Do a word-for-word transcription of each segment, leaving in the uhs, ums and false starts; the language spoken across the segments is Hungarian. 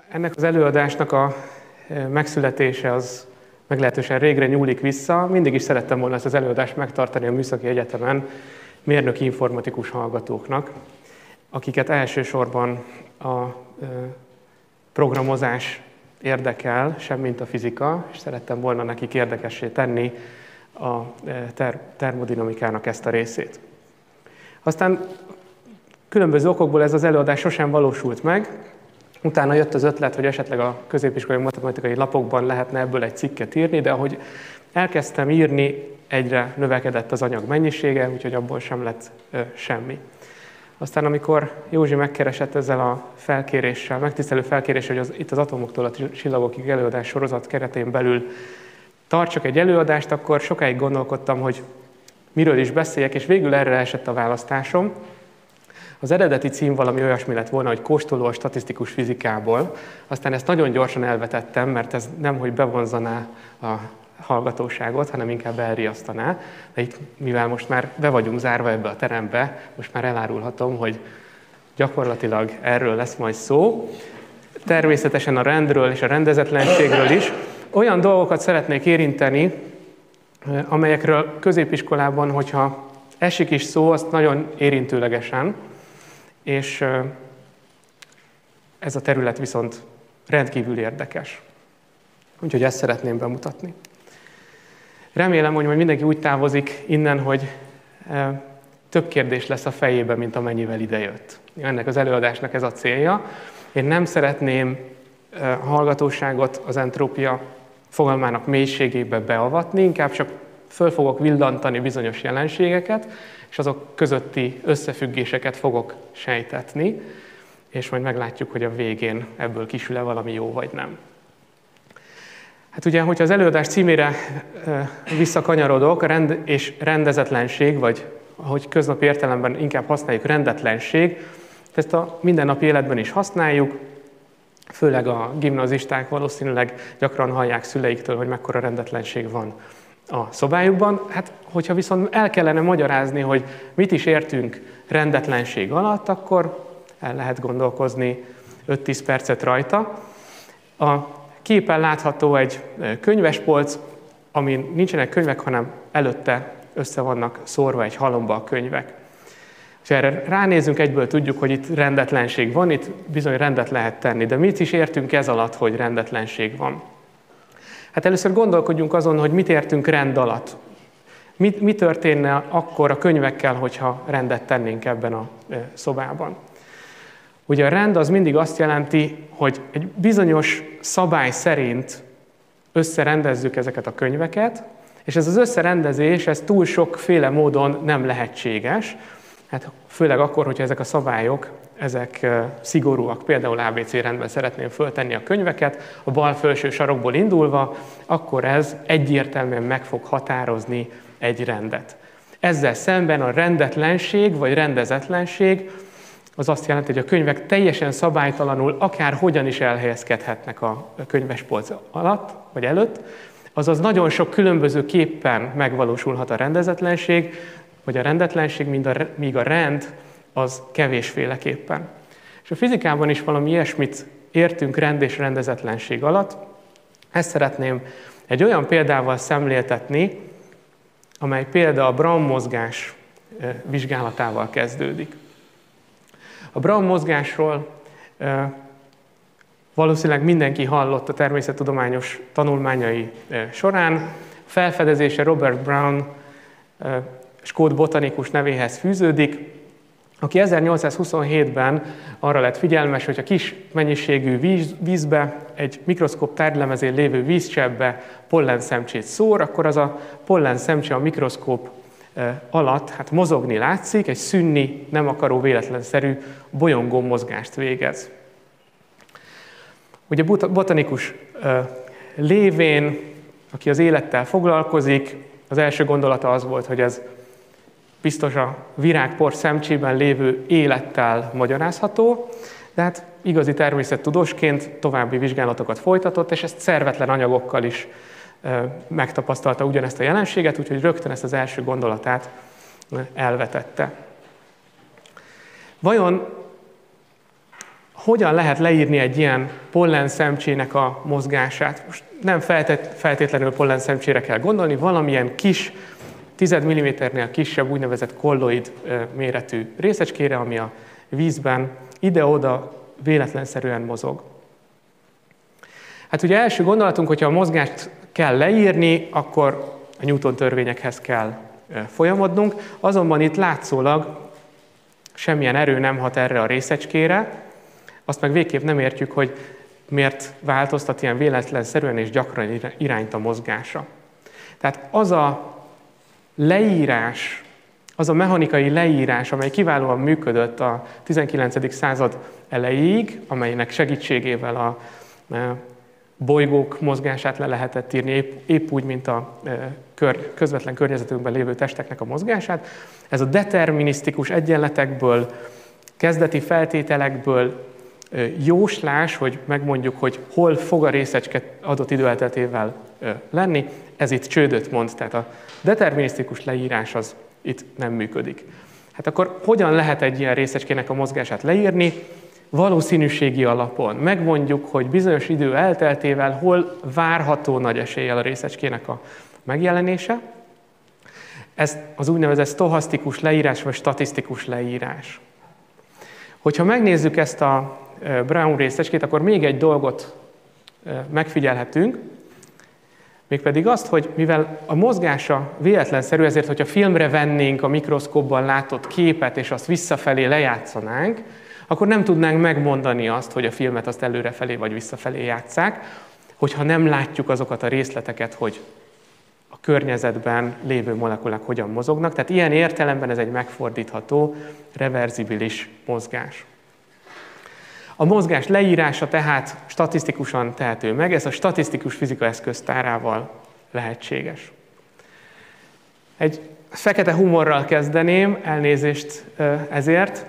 Ennek az előadásnak a megszületése az meglehetősen régre nyúlik vissza. Mindig is szerettem volna ezt az előadást megtartani a Műszaki Egyetemen mérnöki informatikus hallgatóknak, akiket elsősorban a programozás érdekel, semmint a fizika, és szerettem volna nekik érdekessé tenni a ter- termodinamikának ezt a részét. Aztán különböző okokból ez az előadás sosem valósult meg. Utána jött az ötlet, hogy esetleg a középiskolai matematikai lapokban lehetne ebből egy cikket írni, de ahogy elkezdtem írni, egyre növekedett az anyag mennyisége, úgyhogy abból sem lett ö, semmi. Aztán amikor Józsi megkeresett ezzel a felkéréssel, megtisztelő felkéréssel, hogy az, itt az Atomoktól a csillagokig előadás sorozat keretén belül tartsak egy előadást, akkor sokáig gondolkodtam, hogy miről is beszéljek, és végül erre esett a választásom. Az eredeti cím valami olyasmi lett volna, hogy kóstoló a statisztikus fizikából. Aztán ezt nagyon gyorsan elvetettem, mert ez nem, hogy bevonzaná a hallgatóságot, hanem inkább elriasztaná. De itt, mivel most már be vagyunk zárva ebbe a terembe, most már elárulhatom, hogy gyakorlatilag erről lesz majd szó. Természetesen a rendről és a rendezetlenségről is. Olyan dolgokat szeretnék érinteni, amelyekről középiskolában, hogyha esik is szó, azt nagyon érintőlegesen, és ez a terület viszont rendkívül érdekes. Úgyhogy ezt szeretném bemutatni. Remélem, hogy majd mindenki úgy távozik innen, hogy több kérdés lesz a fejében, mint amennyivel idejött. Ennek az előadásnak ez a célja. Én nem szeretném a hallgatóságot az entrópia fogalmának mélységébe beavatni, inkább csak föl fogok villantani bizonyos jelenségeket, és azok közötti összefüggéseket fogok sejtetni, és majd meglátjuk, hogy a végén ebből kisül-e valami jó, vagy nem. Hát ugye, hogyha az előadás címére visszakanyarodok, a rend és rendezetlenség, vagy ahogy köznapi értelemben inkább használjuk, rendetlenség, ezt a mindennapi életben is használjuk, főleg a gimnazisták valószínűleg gyakran hallják szüleiktől, hogy mekkora rendetlenség van a szobájukban. Hát, hogyha viszont el kellene magyarázni, hogy mit is értünk rendetlenség alatt, akkor el lehet gondolkozni öt-tíz percet rajta. A képen látható egy könyvespolc, amin nincsenek könyvek, hanem előtte össze vannak szórva egy halomba a könyvek. És erre ránézünk, egyből tudjuk, hogy itt rendetlenség van, itt bizony rendet lehet tenni. De mit is értünk ez alatt, hogy rendetlenség van? Hát először gondolkodjunk azon, hogy mit értünk rend alatt. Mi, mi történne akkor a könyvekkel, hogyha rendet tennénk ebben a szobában? Ugye a rend az mindig azt jelenti, hogy egy bizonyos szabály szerint összerendezzük ezeket a könyveket, és ez az összerendezés, ez túl sokféle módon nem lehetséges, hát főleg akkor, hogyha ezek a szabályok, ezek szigorúak, például á bé cé rendben szeretném föltenni a könyveket, a bal felső sarokból indulva, akkor ez egyértelműen meg fog határozni egy rendet. Ezzel szemben a rendetlenség vagy rendezetlenség az azt jelenti, hogy a könyvek teljesen szabálytalanul akár hogyan is elhelyezkedhetnek a könyvespolc alatt vagy előtt, azaz nagyon sok különböző képpen megvalósulhat a rendezetlenség, vagy a rendetlenség, míg a rend az kevésféleképpen. És a fizikában is valami ilyesmit értünk rend és rendezetlenség alatt. Ezt szeretném egy olyan példával szemléltetni, amely példa a Brown-mozgás vizsgálatával kezdődik. A Brown-mozgásról valószínűleg mindenki hallott a természettudományos tanulmányai során. A felfedezése Robert Brown skót botanikus nevéhez fűződik, aki ezernyolcszázhuszonhétben arra lett figyelmes, hogy a kis mennyiségű víz, vízbe, egy mikroszkóp tárgylemezén lévő vízcseppbe pollenszemcsét szór, akkor az a pollenszemcse a mikroszkóp alatt hát mozogni látszik, egy szűnni, nem akaró véletlenszerű bolyongó mozgást végez. Ugye botanikus lévén, aki az élettel foglalkozik, az első gondolata az volt, hogy ez biztos a virágpor szemcsében lévő élettel magyarázható, de hát igazi természettudósként további vizsgálatokat folytatott, és ezt szervetlen anyagokkal is megtapasztalta ugyanezt a jelenséget, úgyhogy rögtön ezt az első gondolatát elvetette. Vajon hogyan lehet leírni egy ilyen pollenszemcsének a mozgását? Most nem feltétlenül pollenszemcsére kell gondolni, valamilyen kis, tíz milliméternél kisebb úgynevezett kolloid méretű részecskére, ami a vízben ide-oda véletlenszerűen mozog. Hát ugye első gondolatunk, hogyha a mozgást kell leírni, akkor a Newton törvényekhez kell folyamodnunk, azonban itt látszólag semmilyen erő nem hat erre a részecskére, azt meg végképp nem értjük, hogy miért változtat ilyen véletlenszerűen és gyakran irányt a mozgása. Tehát az a leírás, az a mechanikai leírás, amely kiválóan működött a tizenkilencedik század elejéig, amelynek segítségével a bolygók mozgását le lehetett írni, épp, épp úgy, mint a kör, közvetlen környezetünkben lévő testeknek a mozgását. Ez a determinisztikus egyenletekből, kezdeti feltételekből jóslás, hogy megmondjuk, hogy hol fog a részecske adott időelteltével lenni, ez itt csődöt mond, tehát a determinisztikus leírás az itt nem működik. Hát akkor hogyan lehet egy ilyen részecskének a mozgását leírni? Valószínűségi alapon megmondjuk, hogy bizonyos idő elteltével hol várható nagy eséllyel a részecskének a megjelenése. Ez az úgynevezett sztochasztikus leírás, vagy statisztikus leírás. Hogyha megnézzük ezt a Brown részecskét, akkor még egy dolgot megfigyelhetünk, mégpedig azt, hogy mivel a mozgása véletlenszerű, ezért, hogyha filmre vennénk a mikroszkópban látott képet, és azt visszafelé lejátszanánk, akkor nem tudnánk megmondani azt, hogy a filmet azt előrefelé vagy visszafelé játsszák, hogyha nem látjuk azokat a részleteket, hogy a környezetben lévő molekulák hogyan mozognak. Tehát ilyen értelemben ez egy megfordítható, reverzibilis mozgás. A mozgás leírása tehát statisztikusan tehető meg, ez a statisztikus fizika eszköztárával lehetséges. Egy fekete humorral kezdeném, elnézést ezért.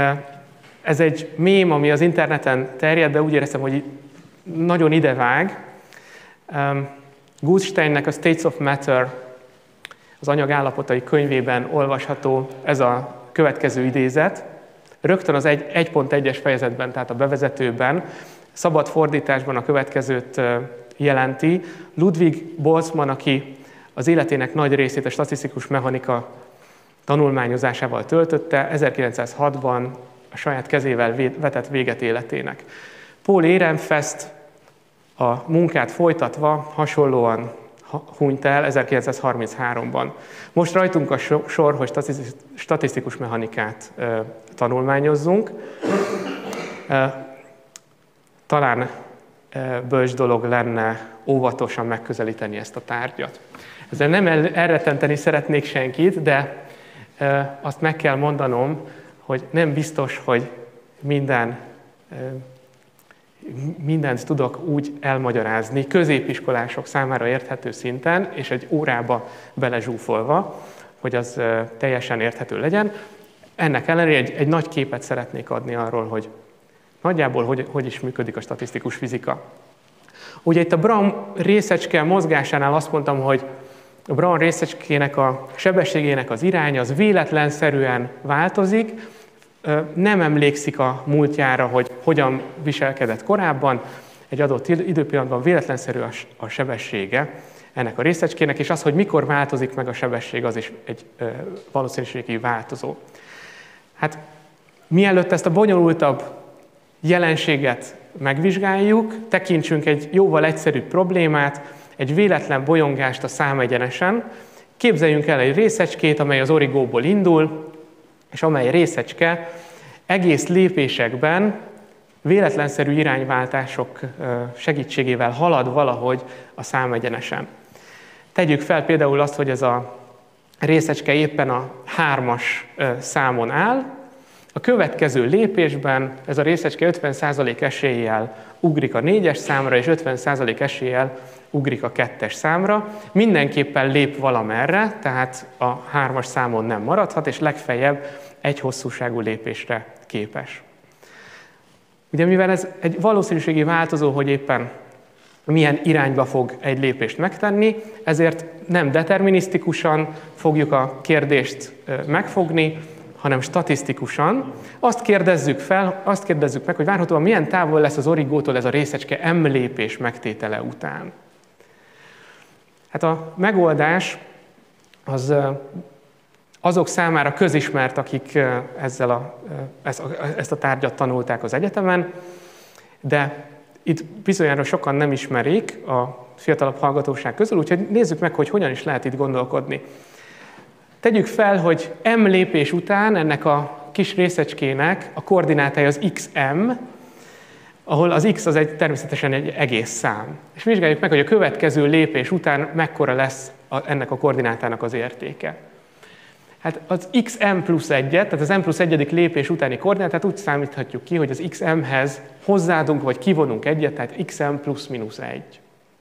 Ez egy mém, ami az interneten terjed, de úgy éreztem, hogy nagyon idevág. Guthsteinnek a States of Matter, az anyag állapotai könyvében olvasható ez a következő idézet. Rögtön az egy pont egyes fejezetben, tehát a bevezetőben, szabad fordításban a következőt jelenti. Ludwig Boltzmann, aki az életének nagy részét a statisztikus mechanika tanulmányozásával töltötte, ezerkilencszázhatban a saját kezével vetett véget életének. Paul Ehrenfest a munkát folytatva hasonlóan hunyt el ezerkilencszázharminchárom-ban. Most rajtunk a sor, hogy statisztikus mechanikát tanulmányozzunk. Talán bölcs dolog lenne óvatosan megközelíteni ezt a tárgyat. Ezzel nem elrettenteni szeretnék senkit, de azt meg kell mondanom, hogy nem biztos, hogy minden, mindent tudok úgy elmagyarázni középiskolások számára érthető szinten, és egy órába belezsúfolva, hogy az teljesen érthető legyen. Ennek ellenére egy, egy nagy képet szeretnék adni arról, hogy nagyjából hogy, hogy is működik a statisztikus fizika. Ugye itt a Brown részecske mozgásánál azt mondtam, hogy a Brown részecskének a sebességének az iránya az véletlenszerűen változik, nem emlékszik a múltjára, hogy hogyan viselkedett korábban, egy adott időpillanatban véletlenszerű a sebessége ennek a részecskének, és az, hogy mikor változik meg a sebesség, az is egy valószínűségi változó. Hát mielőtt ezt a bonyolultabb jelenséget megvizsgáljuk, tekintsünk egy jóval egyszerűbb problémát, egy véletlen bolyongást a számegyenesen. Képzeljünk el egy részecskét, amely az origóból indul, és amely részecske egész lépésekben véletlenszerű irányváltások segítségével halad valahogy a számegyenesen. Tegyük fel például azt, hogy ez a részecske éppen a hármas számon áll. A következő lépésben ez a részecske ötven százalék eséllyel ugrik a négyes számra, és ötven százalék eséllyel ugrik a kettes számra. Mindenképpen lép valamerre, tehát a hármas számon nem maradhat, és legfeljebb egy hosszúságú lépésre képes. Ugye mivel ez egy valószínűségi változó, hogy éppen milyen irányba fog egy lépést megtenni, ezért nem determinisztikusan fogjuk a kérdést megfogni, hanem statisztikusan. Azt kérdezzük fel, azt kérdezzük meg, hogy várhatóan milyen távol lesz az origótól ez a részecske M lépés megtétele után. Hát a megoldás az azok számára közismert, akik ezzel a, ezt a tárgyat tanulták az egyetemen, de itt bizonyára sokan nem ismerik a fiatalabb hallgatóság közül, úgyhogy nézzük meg, hogy hogyan is lehet itt gondolkodni. Tegyük fel, hogy M lépés után ennek a kis részecskének a koordinátája az iksz em, ahol az x az egy, természetesen egy egész szám. És vizsgáljuk meg, hogy a következő lépés után mekkora lesz a, ennek a koordinátának az értéke. Hát az iksz em plusz egyet, tehát az m plusz egyedik lépés utáni koordinátát úgy számíthatjuk ki, hogy az iksz emhez hozzáadunk vagy kivonunk egyet, tehát iksz em plusz mínusz egy.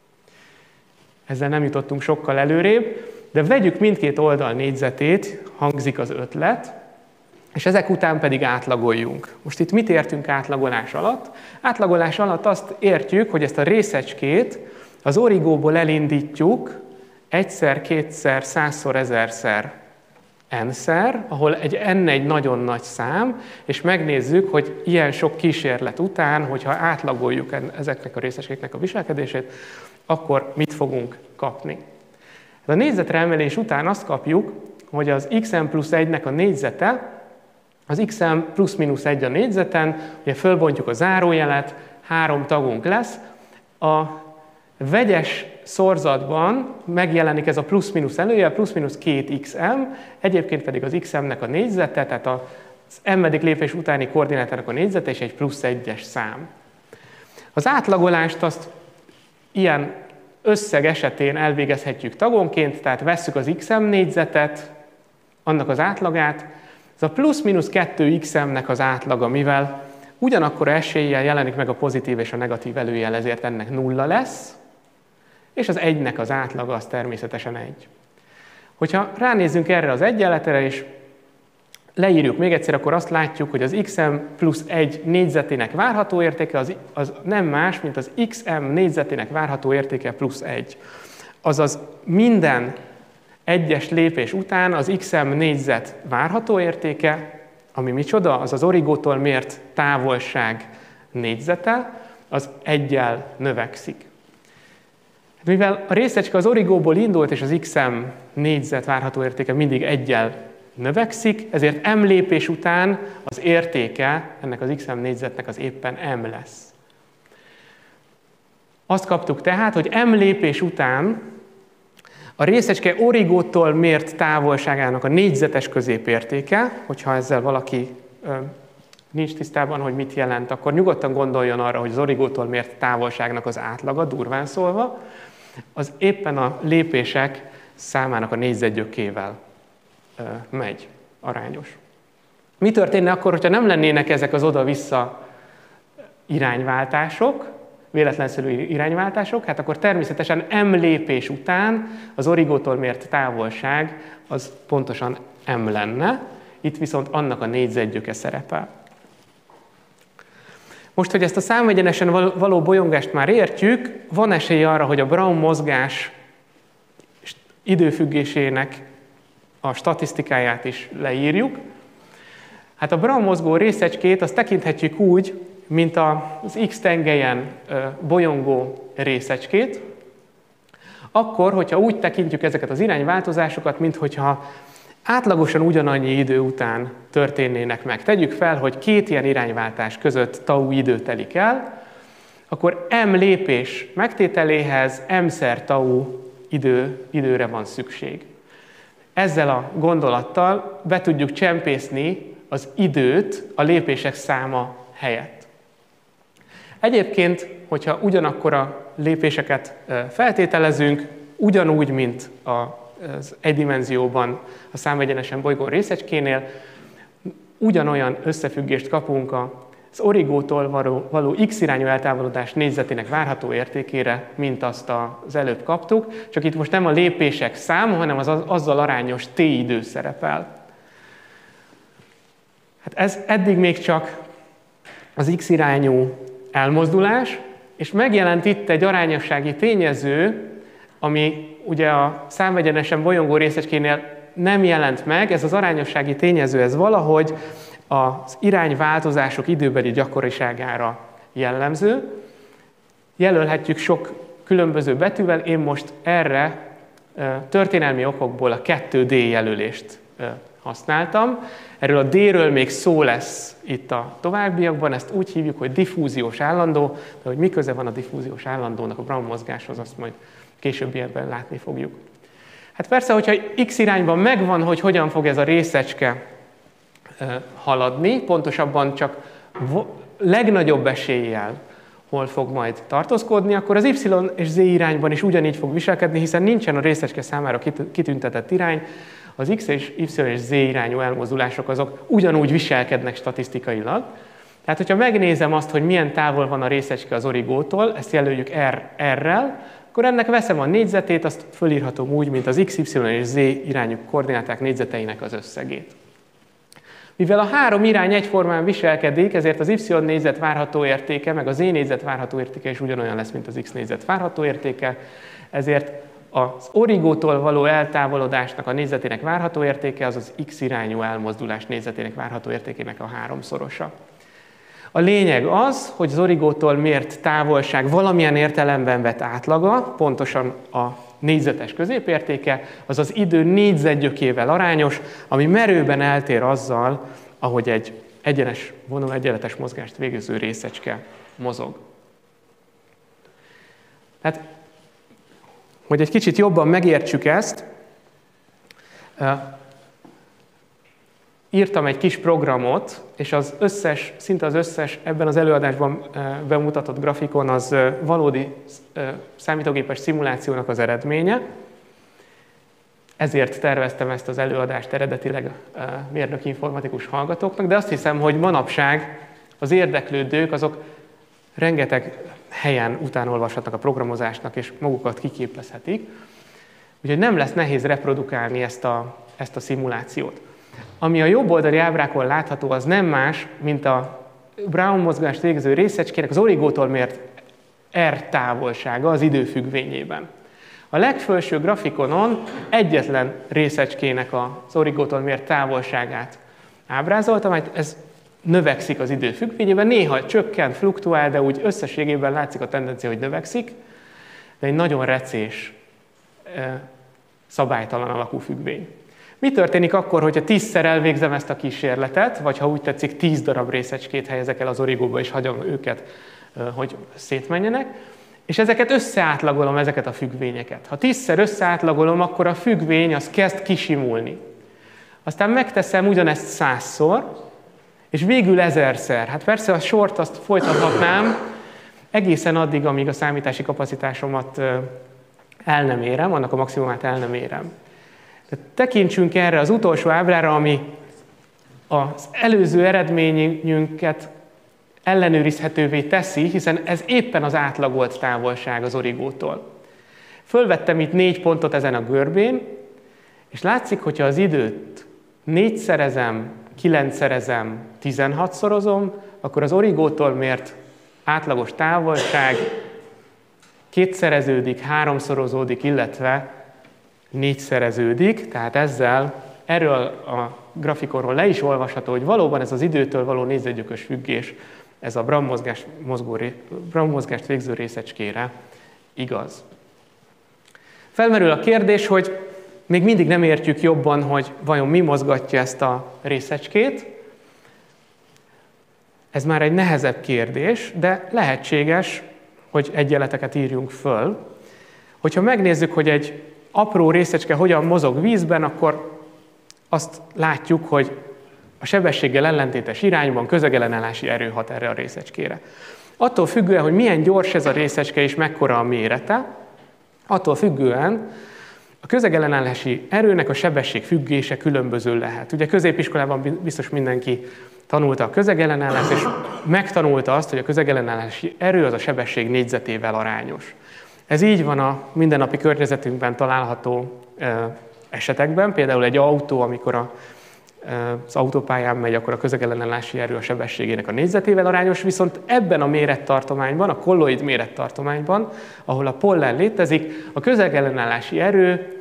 Ezzel nem jutottunk sokkal előrébb, de vegyük mindkét oldal négyzetét, hangzik az ötlet, és ezek után pedig átlagoljunk. Most itt mit értünk átlagolás alatt? Átlagolás alatt azt értjük, hogy ezt a részecskét az origóból elindítjuk egyszer, kétszer, százszor, ezerszer, n-szer, ahol egy n egy nagyon nagy szám, és megnézzük, hogy ilyen sok kísérlet után, hogyha átlagoljuk ezeknek a részecskéknek a viselkedését, akkor mit fogunk kapni. A négyzetre emelés után azt kapjuk, hogy az iksz em plusz egynek a négyzete, az iksz em plusz mínusz egy a négyzeten, ugye fölbontjuk a zárójelet, három tagunk lesz. A vegyes szorzatban megjelenik ez a plusz-mínusz előjel, plusz-mínusz két iksz em, egyébként pedig az iksz emnek a négyzete, tehát az m-edik lépés utáni koordinátának a négyzete és egy plusz egyes szám. Az átlagolást azt ilyen összeg esetén elvégezhetjük tagonként, tehát vesszük az iksz em négyzetet, annak az átlagát, ez a plusz-mínusz kettő iksz emnek az átlaga, mivel ugyanakkor eséllyel jelenik meg a pozitív és a negatív előjel, ezért ennek nulla lesz, és az egynek az átlaga az természetesen egy. Hogyha ránézzünk erre az egyenletre, és leírjuk még egyszer, akkor azt látjuk, hogy az iksz em plusz egy négyzetének várható értéke az, az nem más, mint az iksz em négyzetének várható értéke plusz egy. Azaz minden egyes lépés után az iksz em négyzet várható értéke, ami micsoda, az az origótól mért távolság négyzete, az egyel növekszik. Mivel a részecske az origóból indult, és az iksz em négyzet várható értéke mindig egyel növekszik, ezért m lépés után az értéke ennek az iksz em négyzetnek az éppen m lesz. Azt kaptuk tehát, hogy m lépés után a részecske origótól mért távolságának a négyzetes középértéke, hogyha ezzel valaki ö, nincs tisztában, hogy mit jelent, akkor nyugodtan gondoljon arra, hogy az origótól mért távolságnak az átlaga, durván szólva, az éppen a lépések számának a négyzetgyökével ö, megy, arányos. Mi történne akkor, hogyha nem lennének ezek az oda-vissza irányváltások, véletlenszerű irányváltások, hát akkor természetesen m lépés után az origótól mért távolság az pontosan m lenne, itt viszont annak a négyzetgyöke szerepel. Most, hogy ezt a számegyenesen való bolyongást már értjük, van esély arra, hogy a Brown mozgás időfüggésének a statisztikáját is leírjuk. Hát a Brown mozgó részecskét azt tekinthetjük úgy, mint az X tengelyen bolyongó részecskét, akkor, hogyha úgy tekintjük ezeket az irányváltozásokat, minthogyha átlagosan ugyanannyi idő után történnének meg. Tegyük fel, hogy két ilyen irányváltás között tau idő telik el, akkor m lépés megtételéhez m-szer tau idő, időre van szükség. Ezzel a gondolattal be tudjuk csempészni az időt a lépések száma helyett. Egyébként, hogyha ugyanakkor a lépéseket feltételezünk, ugyanúgy, mint az egydimenzióban a számegyenesen bolygó részecskénél, ugyanolyan összefüggést kapunk az origótól való, való x irányú eltávolodás négyzetének várható értékére, mint azt az előbb kaptuk, csak itt most nem a lépések száma, hanem az azzal arányos t idő szerepel. Hát ez eddig még csak az x irányú elmozdulás, és megjelent itt egy arányossági tényező, ami ugye a számegyenesen bolyongó részecskénél nem jelent meg, ez az arányossági tényező, ez valahogy az irányváltozások időbeli gyakoriságára jellemző. Jelölhetjük sok különböző betűvel, én most erre történelmi okokból a kettő dé jelölést használtam. Erről a D-ről még szó lesz itt a továbbiakban, ezt úgy hívjuk, hogy diffúziós állandó, de hogy mi köze van a diffúziós állandónak a Brown mozgáshoz, azt majd későbbiekben látni fogjuk. Hát persze, hogyha X irányban megvan, hogy hogyan fog ez a részecske haladni, pontosabban csak legnagyobb eséllyel hol fog majd tartózkodni, akkor az Y és Z irányban is ugyanígy fog viselkedni, hiszen nincsen a részecske számára kitüntetett irány, az X és Y és Z irányú elmozdulások azok ugyanúgy viselkednek statisztikailag. Tehát, hogyha megnézem azt, hogy milyen távol van a részecske az origótól, ezt jelöljük R, R-rel, akkor ennek veszem a négyzetét, azt fölírhatom úgy, mint az X, Y és Z irányú koordináták négyzeteinek az összegét. Mivel a három irány egyformán viselkedik, ezért az Y négyzet várható értéke, meg a Z négyzet várható értéke is ugyanolyan lesz, mint az X négyzet várható értéke, ezért az origótól való eltávolodásnak a négyzetének várható értéke az az X irányú elmozdulás négyzetének várható értékének a háromszorosa. A lényeg az, hogy az origótól mért távolság valamilyen értelemben vett átlaga, pontosan a négyzetes középértéke, az az idő négyzetgyökével arányos, ami merőben eltér azzal, ahogy egy egyenes vonal egyenletes mozgást végző részecske mozog. Tehát, hogy egy kicsit jobban megértsük ezt, írtam egy kis programot, és az összes, szinte az összes ebben az előadásban bemutatott grafikon az valódi számítógépes szimulációnak az eredménye. Ezért terveztem ezt az előadást eredetileg mérnöki informatikus hallgatóknak, de azt hiszem, hogy manapság az érdeklődők azok rengeteg helyen utánolvashatnak a programozásnak, és magukat kiképezhetik. Úgyhogy nem lesz nehéz reprodukálni ezt a, ezt a szimulációt. Ami a jobb oldali ábrákon látható, az nem más, mint a Brown mozgást végző részecskének az origótól mért R távolsága az idő függvényében. A legfelső grafikonon egyetlen részecskének az origótól mért távolságát ábrázoltam, mert ez növekszik az idő függvényében, néha csökken, fluktuál, de úgy összességében látszik a tendencia, hogy növekszik, de egy nagyon recés, szabálytalan alakú függvény. Mi történik akkor, hogyha tízszer elvégzem ezt a kísérletet, vagy ha úgy tetszik, tíz darab részecskét helyezek el az origóba, és hagyom őket, hogy szétmenjenek, és ezeket összeátlagolom, ezeket a függvényeket. Ha tízszer összeátlagolom, akkor a függvény az kezd kisimulni. Aztán megteszem ugyanezt százszor, és végül ezerszer. Hát persze a sort azt folytathatnám egészen addig, amíg a számítási kapacitásomat el nem érem, annak a maximumát el nem érem. De tekintsünk erre az utolsó ábrára, ami az előző eredményünket ellenőrizhetővé teszi, hiszen ez éppen az átlagolt távolság az origótól. Fölvettem itt négy pontot ezen a görbén, és látszik, hogyha az időt négyszerezem, kilencszerezem, tizenhatszorozom, akkor az origótól mért átlagos távolság kétszereződik, háromszorozódik, illetve négyszereződik, tehát ezzel erről a grafikonról le is olvasható, hogy valóban ez az időtől való négyzetgyökös függés, ez a Brown mozgást, mozgó, Brown mozgást végző részecskére igaz. Felmerül a kérdés, hogy még mindig nem értjük jobban, hogy vajon mi mozgatja ezt a részecskét. Ez már egy nehezebb kérdés, de lehetséges, hogy egyenleteket írjunk föl. Hogyha megnézzük, hogy egy apró részecske hogyan mozog vízben, akkor azt látjuk, hogy a sebességgel ellentétes irányban közegellenállási erő hat erre a részecskére. Attól függően, hogy milyen gyors ez a részecske és mekkora a mérete, attól függően a közegellenállási erőnek a sebesség függése különböző lehet. Ugye középiskolában biztos mindenki tanulta a közegellenállást, és megtanulta azt, hogy a közegellenállási erő az a sebesség négyzetével arányos. Ez így van a mindennapi környezetünkben található esetekben, például egy autó, amikor a, az autópályán megy, akkor a közegellenállási erő a sebességének a négyzetével arányos, viszont ebben a mérettartományban, a kolloid mérettartományban, ahol a pollen létezik, a közegellenállási erő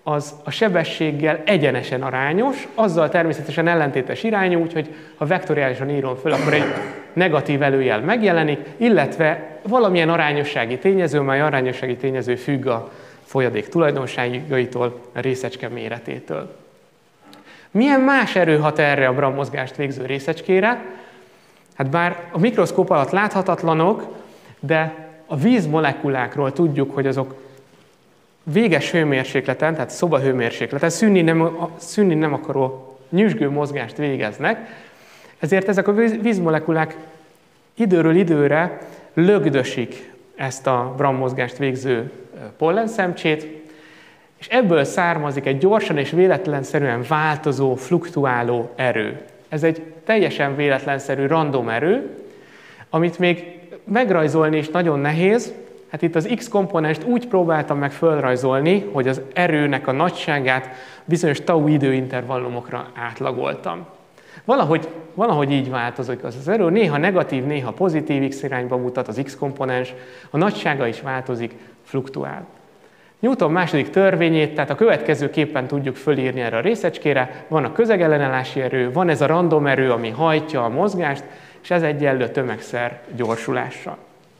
az a sebességgel egyenesen arányos, azzal természetesen ellentétes irányú, úgyhogy ha vektoriálisan írom föl, akkor egy negatív előjel megjelenik, illetve valamilyen arányossági tényező, mely arányossági tényező függ a folyadék tulajdonságaitól, a részecske méretétől. Milyen más erő hat erre a Bram mozgást végző részecskére? Hát bár a mikroszkóp alatt láthatatlanok, de a vízmolekulákról tudjuk, hogy azok véges hőmérsékleten, tehát szobahőmérsékleten szűnni nem, szűnni nem akaró nyüzsgő mozgást végeznek, ezért ezek a vízmolekulák időről időre lögdösik ezt a Bram mozgást végző pollenszemcsét, és ebből származik egy gyorsan és véletlenszerűen változó, fluktuáló erő. Ez egy teljesen véletlenszerű, random erő, amit még megrajzolni is nagyon nehéz. Hát itt az X komponenst úgy próbáltam meg fölrajzolni, hogy az erőnek a nagyságát bizonyos tau időintervallumokra átlagoltam. Valahogy, valahogy így változik az az erő, néha negatív, néha pozitív X irányba mutat az X komponens, a nagysága is változik, fluktuál. Newton második törvényét, tehát a következőképpen tudjuk fölírni erre a részecskére, van a közegellenállási erő, van ez a random erő, ami hajtja a mozgást, és ez egyenlő tömegszer gyorsulással.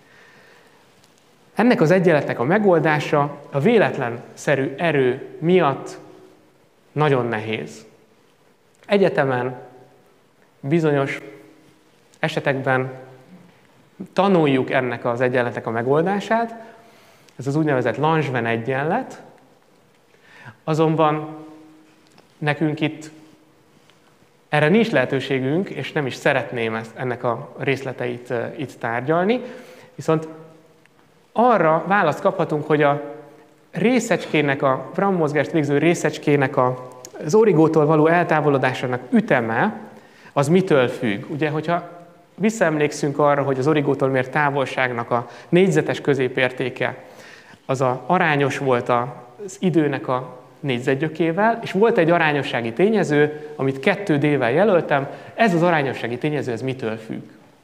Ennek az egyenletnek a megoldása a véletlenszerű erő miatt nagyon nehéz. Egyetemen bizonyos esetekben tanuljuk ennek az egyenletnek a megoldását, ez az úgynevezett Langevin egyenlet, azonban nekünk itt erre nincs lehetőségünk, és nem is szeretném ezt, ennek a részleteit uh, itt tárgyalni, viszont arra választ kaphatunk, hogy a részecskének, a Bram mozgást végző részecskének a, az origótól való eltávolodásának üteme, az mitől függ? Ugye, hogyha visszaemlékszünk arra, hogy az origótól mért távolságnak a négyzetes középértéke, az a arányos volt az időnek a négyzetgyökével, és volt egy arányossági tényező, amit kettő D-vel jelöltem, ez az arányossági tényező, ez mitől függ?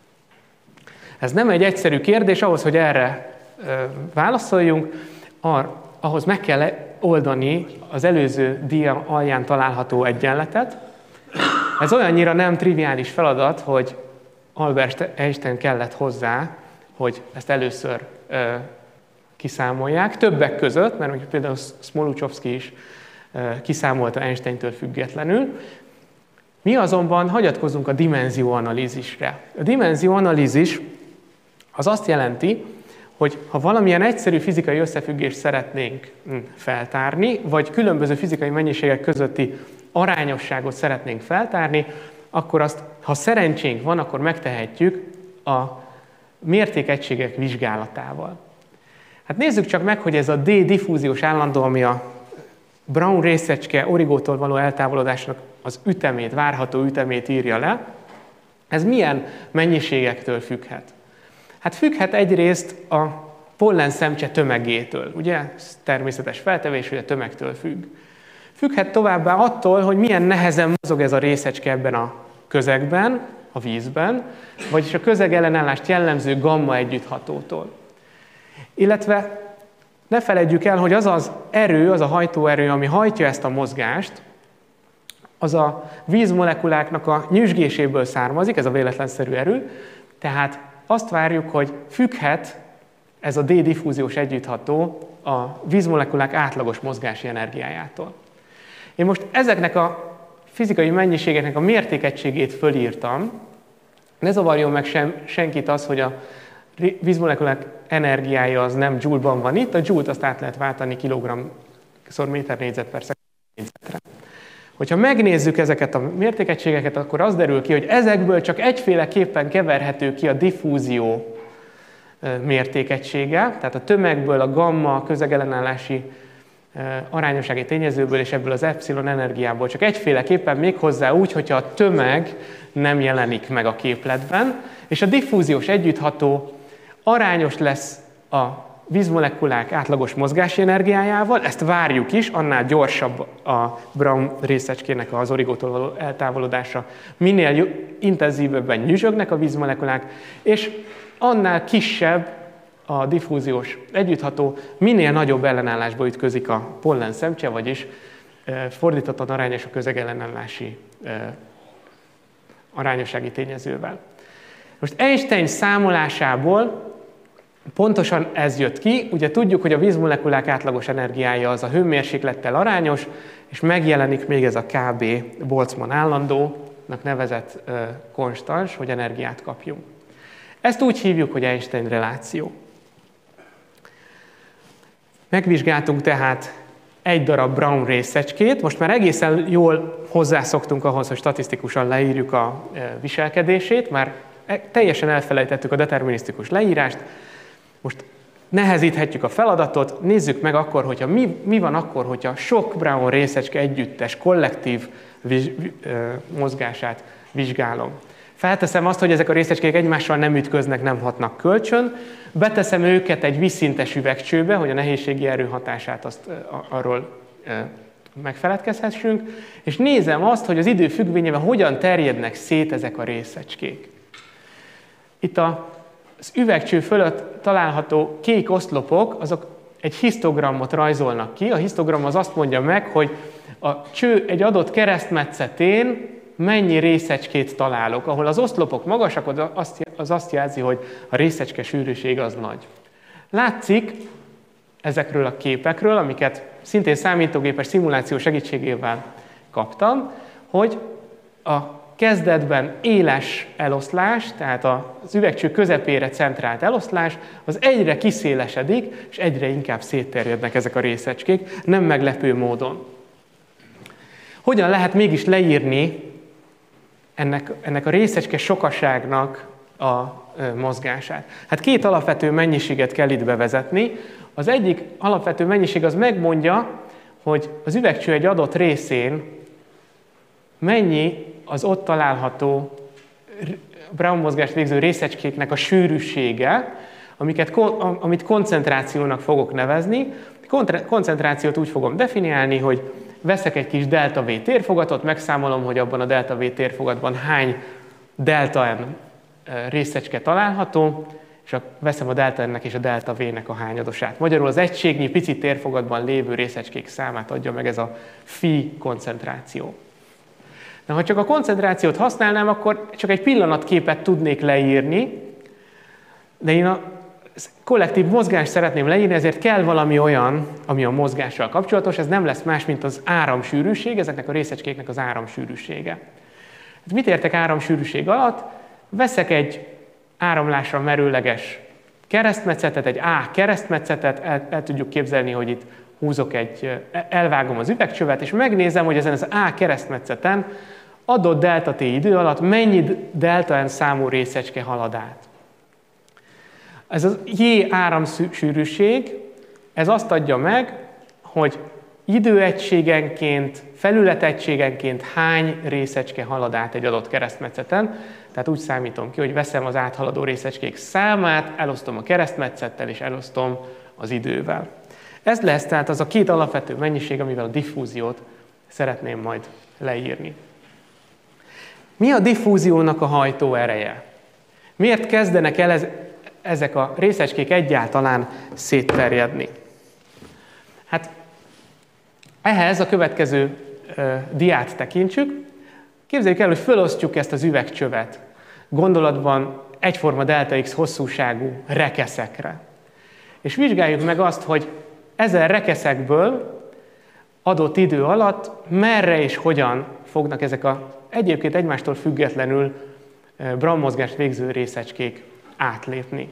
Ez nem egy egyszerű kérdés, ahhoz, hogy erre ö, válaszoljunk, ar, ahhoz meg kell oldani az előző dia alján található egyenletet. Ez olyannyira nem triviális feladat, hogy Albert Einstein kellett hozzá, hogy ezt először ö, kiszámolják, többek között, mert például Smoluchowski is kiszámolta Einsteintől függetlenül. Mi azonban hagyatkozunk a dimenzióanalízisre. A dimenzióanalízis az azt jelenti, hogy ha valamilyen egyszerű fizikai összefüggést szeretnénk feltárni, vagy különböző fizikai mennyiségek közötti arányosságot szeretnénk feltárni, akkor azt, ha szerencsénk van, akkor megtehetjük a mértékegységek vizsgálatával. Hát nézzük csak meg, hogy ez a D diffúziós állandó, ami a Brown részecske origótól való eltávolodásnak az ütemét, várható ütemét írja le, ez milyen mennyiségektől függhet? Hát függhet egyrészt a pollenszemcse tömegétől, ugye? Ez természetes feltevés, hogy a tömegtől függ. Függhet továbbá attól, hogy milyen nehezen mozog ez a részecske ebben a közegben, a vízben, vagyis a közegellenállást jellemző gamma együtthatótól. Illetve ne feledjük el, hogy az az erő, az a hajtóerő, ami hajtja ezt a mozgást, az a vízmolekuláknak a nyüzsgéséből származik, ez a véletlenszerű erő, tehát azt várjuk, hogy függhet ez a D diffúziós együttható a vízmolekulák átlagos mozgási energiájától. Én most ezeknek a fizikai mennyiségeknek a mértékegységét fölírtam, ne zavarjon meg sem, senkit az, hogy a vízmolekulák energiája az nem joule-ban van itt, a joule-t azt át lehet váltani kilogramm-szor méter négyzet per négyzetre. Hogyha megnézzük ezeket a mértékegységeket, akkor az derül ki, hogy ezekből csak egyféleképpen keverhető ki a diffúzió mértékegysége, tehát a tömegből, a gamma közegellenállási arányossági tényezőből és ebből az epsilon energiából csak egyféleképpen, méghozzá úgy, hogyha a tömeg nem jelenik meg a képletben, és a diffúziós együttható arányos lesz a vízmolekulák átlagos mozgási energiájával, ezt várjuk is, annál gyorsabb a Brown részecskének az origótól való eltávolodása, minél intenzívebben nyüzsögnek a vízmolekulák, és annál kisebb a diffúziós együttható minél nagyobb ellenállásba ütközik a pollen szemcse, vagyis fordítottan arányos a közegellenállási arányossági tényezővel. Most Einstein számolásából pontosan ez jött ki. Ugye tudjuk, hogy a vízmolekulák átlagos energiája az a hőmérséklettel arányos, és megjelenik még ez a Kb. Boltzmann állandónak nevezett konstans, hogy energiát kapjunk. Ezt úgy hívjuk, hogy Einstein reláció. Megvizsgáltunk tehát egy darab Brown részecskét, most már egészen jól hozzászoktunk ahhoz, hogy statisztikusan leírjuk a viselkedését, már teljesen elfelejtettük a determinisztikus leírást, most nehezíthetjük a feladatot, nézzük meg akkor, hogyha mi, mi van akkor, hogyha sok Brown részecske együttes, kollektív viz, ö, mozgását vizsgálom. Felteszem azt, hogy ezek a részecskék egymással nem ütköznek, nem hatnak kölcsön, beteszem őket egy vízszintes üvegcsőbe, hogy a nehézségi erő hatását azt, arról megfeledkezhessünk, és nézem azt, hogy az idő függvényében hogyan terjednek szét ezek a részecskék. Itt az üvegcső fölött található kék oszlopok, azok egy hisztogramot rajzolnak ki. A hisztogram az azt mondja meg, hogy a cső egy adott keresztmetszetén mennyi részecskét találok. Ahol az oszlopok magasak, az azt jelzi, hogy a részecske sűrűség az nagy. Látszik ezekről a képekről, amiket szintén számítógépes szimuláció segítségével kaptam, hogy a kezdetben éles eloszlás, tehát az üvegcső közepére centrált eloszlás, az egyre kiszélesedik, és egyre inkább szétterjednek ezek a részecskék, nem meglepő módon. Hogyan lehet mégis leírni ennek, ennek a részecske sokaságnak a mozgását? Hát két alapvető mennyiséget kell itt bevezetni. Az egyik alapvető mennyiség az megmondja, hogy az üvegcső egy adott részén mennyi az ott található Brown mozgást végző részecskéknek a sűrűsége, amiket, amit koncentrációnak fogok nevezni. Koncentrációt úgy fogom definiálni, hogy veszek egy kis delta V térfogatot, megszámolom, hogy abban a delta V térfogatban hány delta N részecske található, és veszem a delta N-nek és a delta V-nek a hányadosát. Magyarul az egységnyi pici térfogatban lévő részecskék számát adja meg ez a phi koncentráció. Na, ha csak a koncentrációt használnám, akkor csak egy pillanatképet tudnék leírni, de én a kollektív mozgást szeretném leírni, ezért kell valami olyan, ami a mozgással kapcsolatos, ez nem lesz más, mint az áramsűrűség, ezeknek a részecskéknek az áramsűrűsége. Hát mit értek áramsűrűség alatt? Veszek egy áramlásra merőleges keresztmetszetet, egy A keresztmetszetet, el, el tudjuk képzelni, hogy itt húzok egy, elvágom az üvegcsövet, és megnézem, hogy ezen az A keresztmetszeten adott delta T idő alatt mennyi delta N számú részecske halad át. Ez a J áramsűrűség, ez azt adja meg, hogy időegységenként, felületegységenként hány részecske halad át egy adott keresztmetszeten. Tehát úgy számítom ki, hogy veszem az áthaladó részecskék számát, elosztom a keresztmetszettel és elosztom az idővel. Ez lesz tehát az a két alapvető mennyiség, amivel a diffúziót szeretném majd leírni. Mi a diffúziónak a hajtó ereje? Miért kezdenek el ez, ezek a részecskék egyáltalán szétterjedni? Hát ehhez a következő ö, diát tekintsük. Képzeljük el, hogy felosztjuk ezt az üvegcsövet gondolatban egyforma delta X hosszúságú rekeszekre. És vizsgáljuk meg azt, hogy ezen rekeszekből adott idő alatt merre és hogyan fognak ezek a egyébként egymástól függetlenül Brown mozgást végző részecskék átlépni.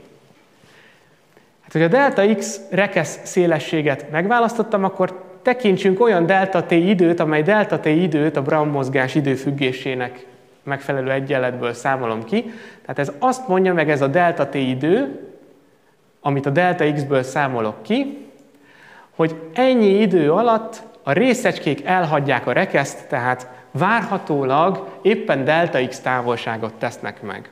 Hát, hogy a delta X rekesz szélességet megválasztottam, akkor tekintsünk olyan delta T időt, amely delta T időt a Brown mozgás időfüggésének megfelelő egyenletből számolom ki. Tehát ez azt mondja meg, ez a delta T idő, amit a delta X-ből számolok ki, hogy ennyi idő alatt a részecskék elhagyják a rekeszt, tehát várhatólag éppen delta X távolságot tesznek meg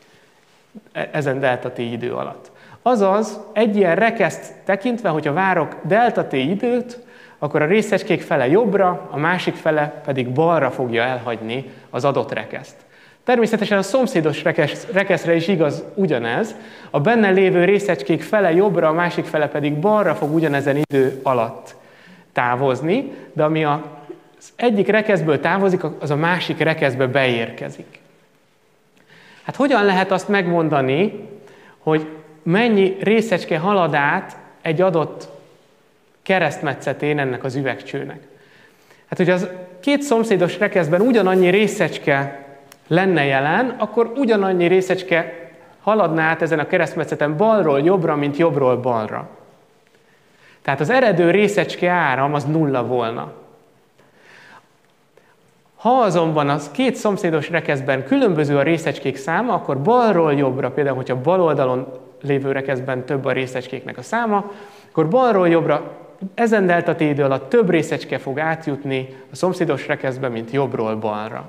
ezen delta T idő alatt. Azaz, egy ilyen rekeszt tekintve, hogyha várok delta T időt, akkor a részecskék fele jobbra, a másik fele pedig balra fogja elhagyni az adott rekeszt. Természetesen a szomszédos rekesz, rekeszre is igaz ugyanez. A benne lévő részecskék fele jobbra, a másik fele pedig balra fog ugyanezen idő alatt távozni, de ami az egyik rekeszből távozik, az a másik rekeszbe beérkezik. Hát hogyan lehet azt megmondani, hogy mennyi részecske halad át egy adott keresztmetszetén ennek az üvegcsőnek? Hát, hogy az két szomszédos rekeszben ugyanannyi részecske lenne jelen, akkor ugyanannyi részecske haladna át ezen a keresztmetszeten balról jobbra, mint jobbról balra. Tehát az eredő részecske áram az nulla volna. Ha azonban az két szomszédos rekeszben különböző a részecskék száma, akkor balról jobbra, például, hogyha bal oldalon lévő rekeszben több a részecskéknek a száma, akkor balról jobbra ezen delta t idő alatt több részecske fog átjutni a szomszédos rekeszbe, mint jobbról balra.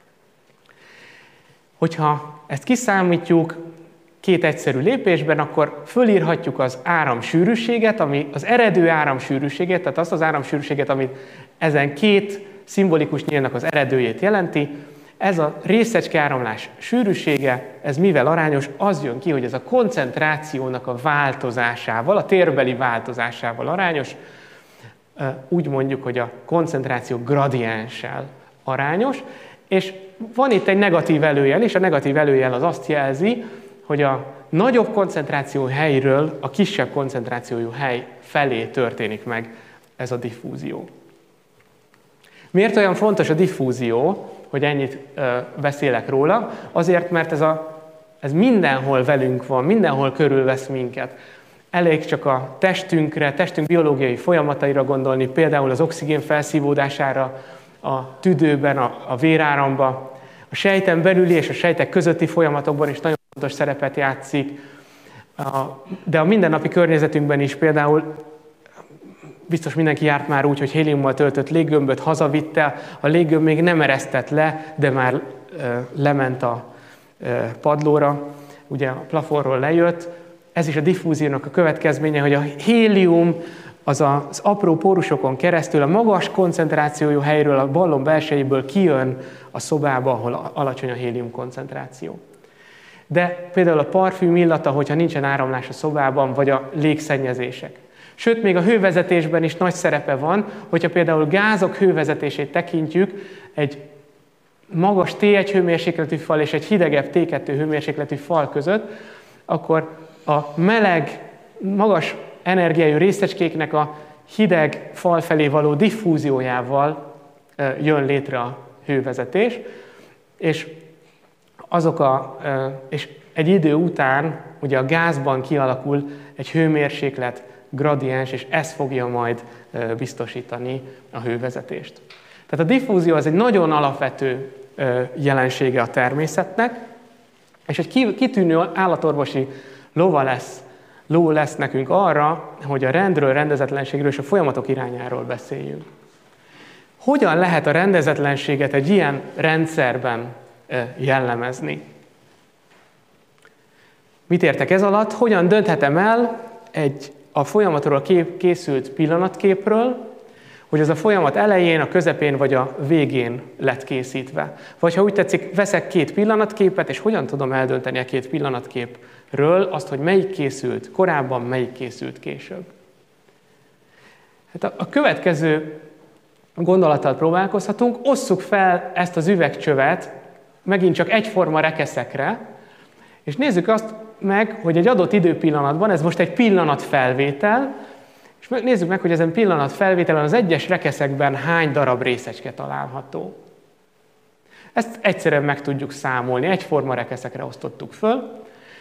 Hogyha ezt kiszámítjuk két egyszerű lépésben, akkor fölírhatjuk az áramsűrűséget, ami az eredő áramsűrűséget, tehát azt az áramsűrűséget, amit ezen két szimbolikus nyílnak az eredőjét jelenti. Ez a részecske áramlás sűrűsége, ez mivel arányos, az jön ki, hogy ez a koncentrációnak a változásával, a térbeli változásával arányos. Úgy mondjuk, hogy a koncentráció gradienssel arányos, és van itt egy negatív előjel, és a negatív előjel az azt jelzi, hogy a nagyobb koncentráció helyről a kisebb koncentrációjú hely felé történik meg ez a diffúzió. Miért olyan fontos a diffúzió, hogy ennyit ö, beszélek róla? Azért, mert ez, a, ez mindenhol velünk van, mindenhol körülvesz minket. Elég csak a testünkre, testünk biológiai folyamataira gondolni, például az oxigén felszívódására, a tüdőben, a, a véráramba, a sejten belüli és a sejtek közötti folyamatokban is nagyon fontos szerepet játszik, a, de a mindennapi környezetünkben is például biztos mindenki járt már úgy, hogy héliummal töltött léggömböt hazavitte, a léggömb még nem eresztett le, de már e, lement a e, padlóra, ugye a plafonról lejött. Ez is a diffúziónak a következménye, hogy a hélium az az apró pórusokon keresztül a magas koncentrációjú helyről, a ballon belsejéből kijön a szobába, ahol alacsony a hélium koncentráció. De például a parfüm illata, hogyha nincsen áramlás a szobában, vagy a légszennyezések. Sőt, még a hővezetésben is nagy szerepe van, hogyha például gázok hővezetését tekintjük, egy magas té egy hőmérsékletű fal és egy hidegebb té kettő hőmérsékletű fal között, akkor a meleg, magas energiájú részecskéknek a hideg fal felé való diffúziójával jön létre a hővezetés, és, azok a, és egy idő után ugye a gázban kialakul egy hőmérséklet gradiens, és ez fogja majd biztosítani a hővezetést. Tehát a diffúzió az egy nagyon alapvető jelensége a természetnek, és egy kitűnő állatorvosi lova lesz, ló lesz nekünk arra, hogy a rendről, rendezetlenségről és a folyamatok irányáról beszéljünk. Hogyan lehet a rendezetlenséget egy ilyen rendszerben jellemezni? Mit értek ez alatt? Hogyan dönthetem el egy a folyamatról kép, készült pillanatképről, hogy az a folyamat elején, a közepén vagy a végén lett készítve. Vagy ha úgy tetszik, veszek két pillanatképet, és hogyan tudom eldönteni a két pillanatképről azt, hogy melyik készült korábban, melyik készült később. Hát a következő gondolattal próbálkozhatunk, osszuk fel ezt az üvegcsövet megint csak egyforma rekeszekre, és nézzük azt meg, hogy egy adott időpillanatban, ez most egy pillanatfelvétel, és nézzük meg, hogy ezen pillanatfelvételen az egyes rekeszekben hány darab részecske található. Ezt egyszerűen meg tudjuk számolni, egyforma rekeszekre osztottuk föl.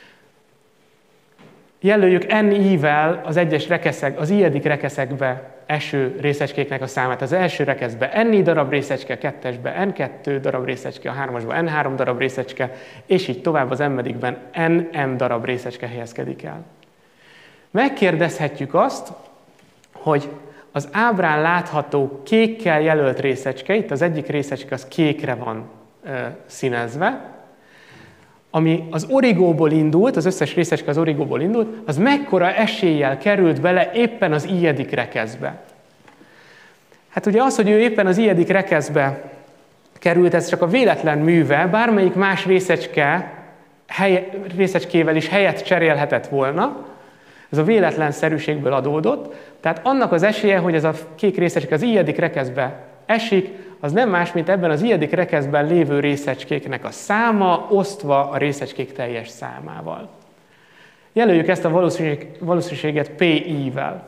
Jelöljük N i-vel az egyes rekeszek, az i-edik rekeszekbe eső részecskéknek a számát. Az első rekeszbe N i darab részecske, kettesbe N kettő darab részecske, a hármasba N három darab részecske, és így tovább az M-edikben N M darab részecske helyezkedik el. Megkérdezhetjük azt, hogy az ábrán látható kékkel jelölt részecske, itt az egyik részecske az kékre van e, színezve, ami az origóból indult, az összes részecske az origóból indult, az mekkora eséllyel került bele éppen az i-edik rekeszbe. Hát ugye az, hogy ő éppen az i-edik rekeszbe került, ez csak a véletlen műve, bármelyik más részecske, hely, részecskével is helyet cserélhetett volna, ez a véletlenszerűségből adódott, tehát annak az esélye, hogy ez a kék részecske az ijedik rekeszbe esik, az nem más, mint ebben az ijedik rekeszben lévő részecskéknek a száma, osztva a részecskék teljes számával. Jelöljük ezt a valószínűség, valószínűséget P I-vel.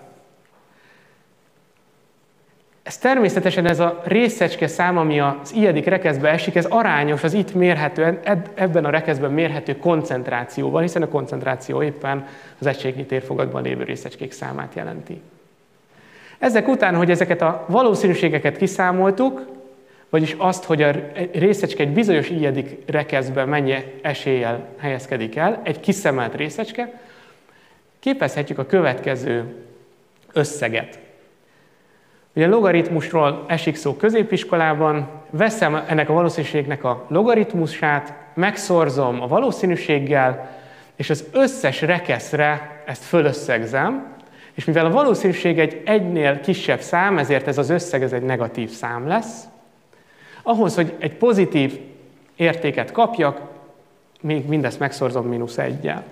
Ez természetesen ez a részecske szám, ami az ijedik rekeszbe esik, ez arányos az itt mérhető, ebben a rekeszben mérhető koncentrációval, hiszen a koncentráció éppen az egységnyi térfogatban lévő részecskék számát jelenti. Ezek után, hogy ezeket a valószínűségeket kiszámoltuk, vagyis azt, hogy a részecske egy bizonyos ijedik rekeszben mennyi eséllyel helyezkedik el, egy kiszemelt részecske, képezhetjük a következő összeget. Ugye logaritmusról esik szó középiskolában, veszem ennek a valószínűségnek a logaritmusát, megszorzom a valószínűséggel, és az összes rekeszre ezt fölösszegzem, és mivel a valószínűség egy egynél kisebb szám, ezért ez az összeg ez egy negatív szám lesz. Ahhoz, hogy egy pozitív értéket kapjak, még mindezt megszorzom mínusz egyel.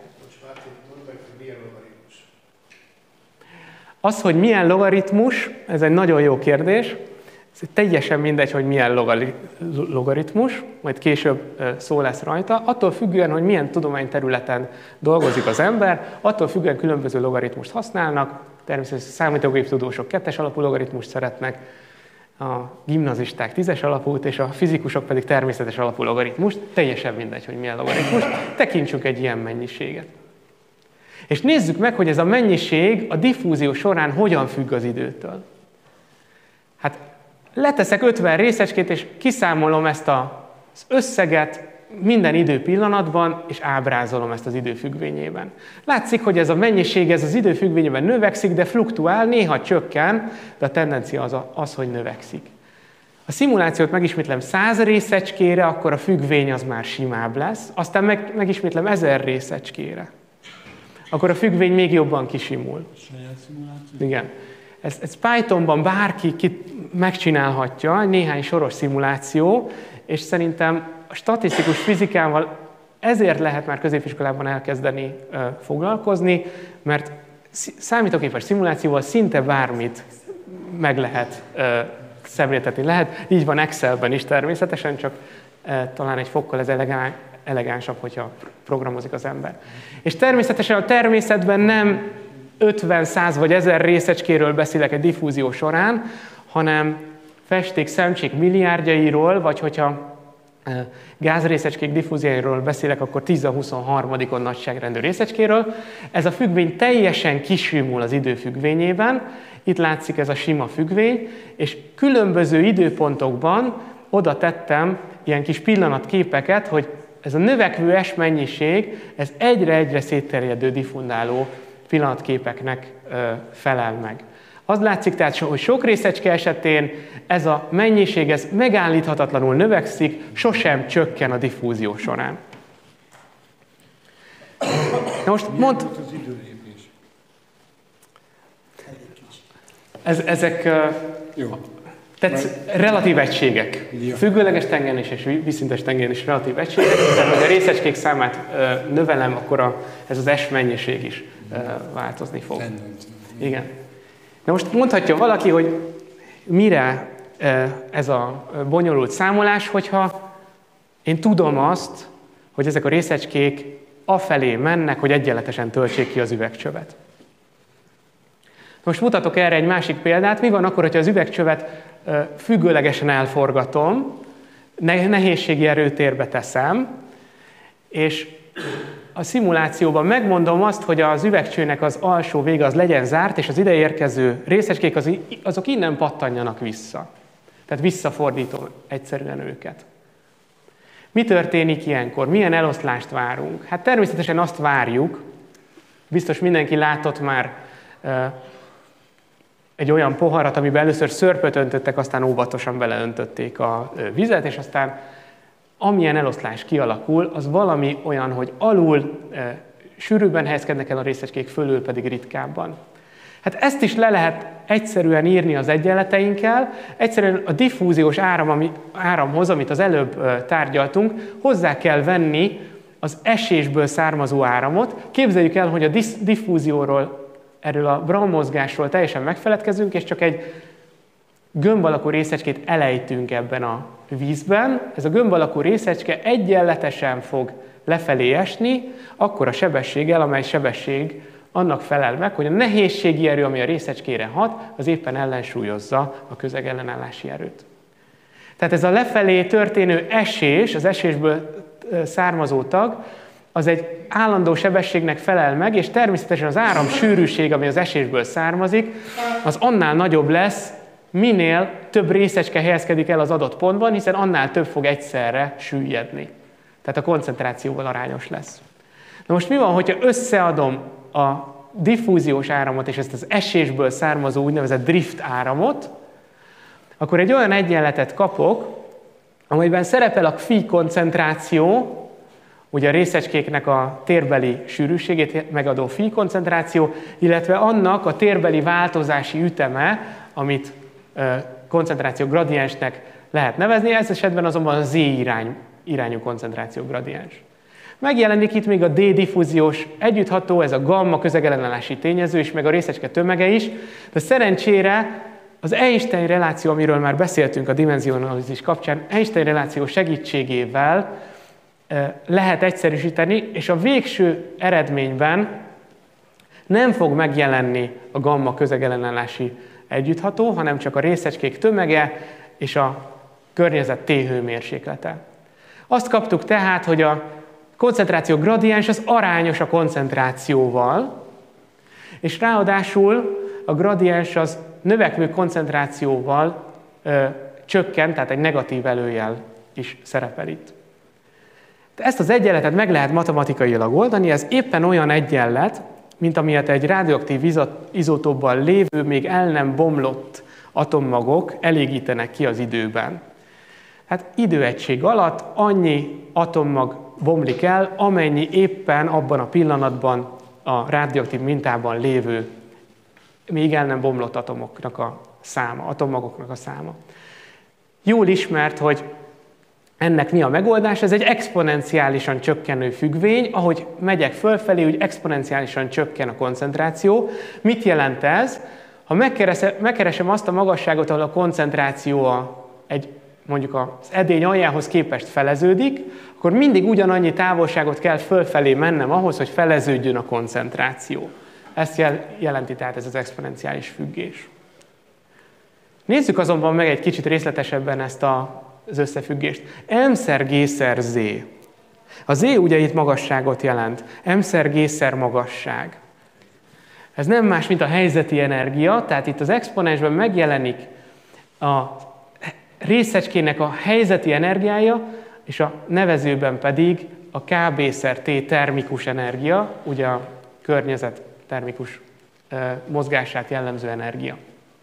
Az, hogy milyen logaritmus, ez egy nagyon jó kérdés. Ez teljesen mindegy, hogy milyen logaritmus, majd később szó lesz rajta. Attól függően, hogy milyen tudományterületen dolgozik az ember, attól függően különböző logaritmust használnak. Természetesen a számítógéptudósok kettes alapú logaritmust szeretnek, a gimnazisták tízes alapút, és a fizikusok pedig természetes alapú logaritmust. Teljesen mindegy, hogy milyen logaritmus. Tekintsünk egy ilyen mennyiséget. És nézzük meg, hogy ez a mennyiség a diffúzió során hogyan függ az időtől. Hát leteszek ötven részecskét, és kiszámolom ezt az összeget minden idő pillanatban, és ábrázolom ezt az idő függvényében. Látszik, hogy ez a mennyiség ez az idő függvényében növekszik, de fluktuál, néha csökken, de a tendencia az, az hogy növekszik. A szimulációt megismétlem száz részecskére, akkor a függvény az már simább lesz, aztán meg, megismétlem ezer részecskére. Akkor a függvény még jobban kisimul. Igen. Ezt, ezt Pythonban bárki ki megcsinálhatja, néhány soros szimuláció, és szerintem a statisztikus fizikával ezért lehet már középiskolában elkezdeni uh, foglalkozni, mert számítógépes szimulációval szinte bármit meg lehet uh, szemléltetni. Lehet, így van Excelben is természetesen, csak uh, talán egy fokkal ez elegán, elegánsabb, hogyha programozik az ember. És természetesen a természetben nem ötven, száz vagy ezer részecskéről beszélek egy diffúzió során, hanem festék, szemcsék milliárdjairól, vagy hogyha gázrészecskék diffúzióiról beszélek, akkor tíz a huszonharmadikon nagyságrendű részecskéről. Ez a függvény teljesen kisimul az idő függvényében, itt látszik ez a sima függvény, és különböző időpontokban oda tettem ilyen kis pillanatképeket, hogy ez a növekvő S mennyiség, ez egyre-egyre szétterjedő diffundáló pillanatképeknek felel meg. Az látszik tehát, hogy sok részecske esetén ez a mennyiség ez megállíthatatlanul növekszik, sosem csökken a diffúzió során. Na most mond... az időlépés? Ez, ezek uh, tetsz, relatív egységek. Ja. Függőleges tengen is és vízszintes tengen is relatív egységek. Tehát, ha a részecskék számát uh, növelem, akkor a, ez az S mennyiség is uh, változni fog. Igen. Na most mondhatja valaki, hogy mire ez a bonyolult számolás, hogyha én tudom azt, hogy ezek a részecskék afelé mennek, hogy egyenletesen töltsék ki az üvegcsövet. Most mutatok erre egy másik példát. Mi van akkor, hogyha az üvegcsövet függőlegesen elforgatom, nehézségi erőtérbe teszem, és a szimulációban megmondom azt, hogy az üvegcsőnek az alsó vége az legyen zárt, és az ide érkező részecskék az, azok innen pattanjanak vissza. Tehát visszafordítom egyszerűen őket. Mi történik ilyenkor? Milyen eloszlást várunk? Hát természetesen azt várjuk, biztos mindenki látott már uh, egy olyan poharat, amiben először szörpöt öntöttek, aztán óvatosan beleöntötték a uh, vizet, és aztán amilyen eloszlás kialakul, az valami olyan, hogy alul e, sűrűbben helyezkednek el a részecskék, fölül pedig ritkábban. Hát ezt is le lehet egyszerűen írni az egyenleteinkkel, egyszerűen a diffúziós áram, ami, áramhoz, amit az előbb tárgyaltunk, hozzá kell venni az esésből származó áramot. Képzeljük el, hogy a diffúzióról, erről a Brown-mozgásról teljesen megfeledkezünk, és csak egy gömb alakú részecskét elejtünk ebben a vízben. Ez a gömb alakú részecske egyenletesen fog lefelé esni, akkor a sebességgel, amely sebesség annak felel meg, hogy a nehézségi erő, ami a részecskére hat, az éppen ellensúlyozza a közegellenállási erőt. Tehát ez a lefelé történő esés, az esésből származó tag, az egy állandó sebességnek felel meg, és természetesen az áram sűrűség, ami az esésből származik, az annál nagyobb lesz, minél több részecske helyezkedik el az adott pontban, hiszen annál több fog egyszerre süllyedni. Tehát a koncentrációval arányos lesz. Na most mi van, hogyha összeadom a diffúziós áramot és ezt az esésből származó úgynevezett drift áramot, akkor egy olyan egyenletet kapok, amelyben szerepel a phi koncentráció, ugye a részecskéknek a térbeli sűrűségét megadó phi koncentráció, illetve annak a térbeli változási üteme, amit koncentráció gradiensnek lehet nevezni, ez esetben azonban a z irány, irányú koncentráció gradiens. Megjelenik itt még a D-diffúziós együttható, ez a gamma közegellenállási tényező is, meg a részecske tömege is, de szerencsére az Einstein reláció, amiről már beszéltünk a dimenzionalizis kapcsán, Einstein reláció segítségével lehet egyszerűsíteni, és a végső eredményben nem fog megjelenni a gamma közegellenállási együttható, hanem csak a részecskék tömege és a környezet T-hőmérséklete. Azt kaptuk tehát, hogy a koncentráció gradiens az arányos a koncentrációval, és ráadásul a gradiens az növekvő koncentrációval ö, csökken, tehát egy negatív előjel is szerepel itt. Ezt az egyenletet meg lehet matematikailag oldani, ez éppen olyan egyenlet, mint amilyet egy radioaktív izotópban lévő, még el nem bomlott atommagok elégítenek ki az időben. Hát időegység alatt annyi atommag bomlik el, amennyi éppen abban a pillanatban a radioaktív mintában lévő, még el nem bomlott atomoknak a száma, atommagoknak a száma. Jól ismert, hogy ennek mi a megoldás? Ez egy exponenciálisan csökkenő függvény, ahogy megyek fölfelé, úgy exponenciálisan csökken a koncentráció. Mit jelent ez? Ha megkeresem azt a magasságot, ahol a koncentráció a, egy, mondjuk az edény aljához képest feleződik, akkor mindig ugyanannyi távolságot kell fölfelé mennem ahhoz, hogy feleződjön a koncentráció. Ezt jelenti tehát ez az exponenciális függés. Nézzük azonban meg egy kicsit részletesebben ezt a az összefüggést. M-szer G-szer Z. A Z ugye itt magasságot jelent. M-szer G-szer magasság. Ez nem más, mint a helyzeti energia, tehát itt az exponensben megjelenik a részecskének a helyzeti energiája, és a nevezőben pedig a Kb-szer T termikus energia, ugye a környezet termikus mozgását jellemző energia.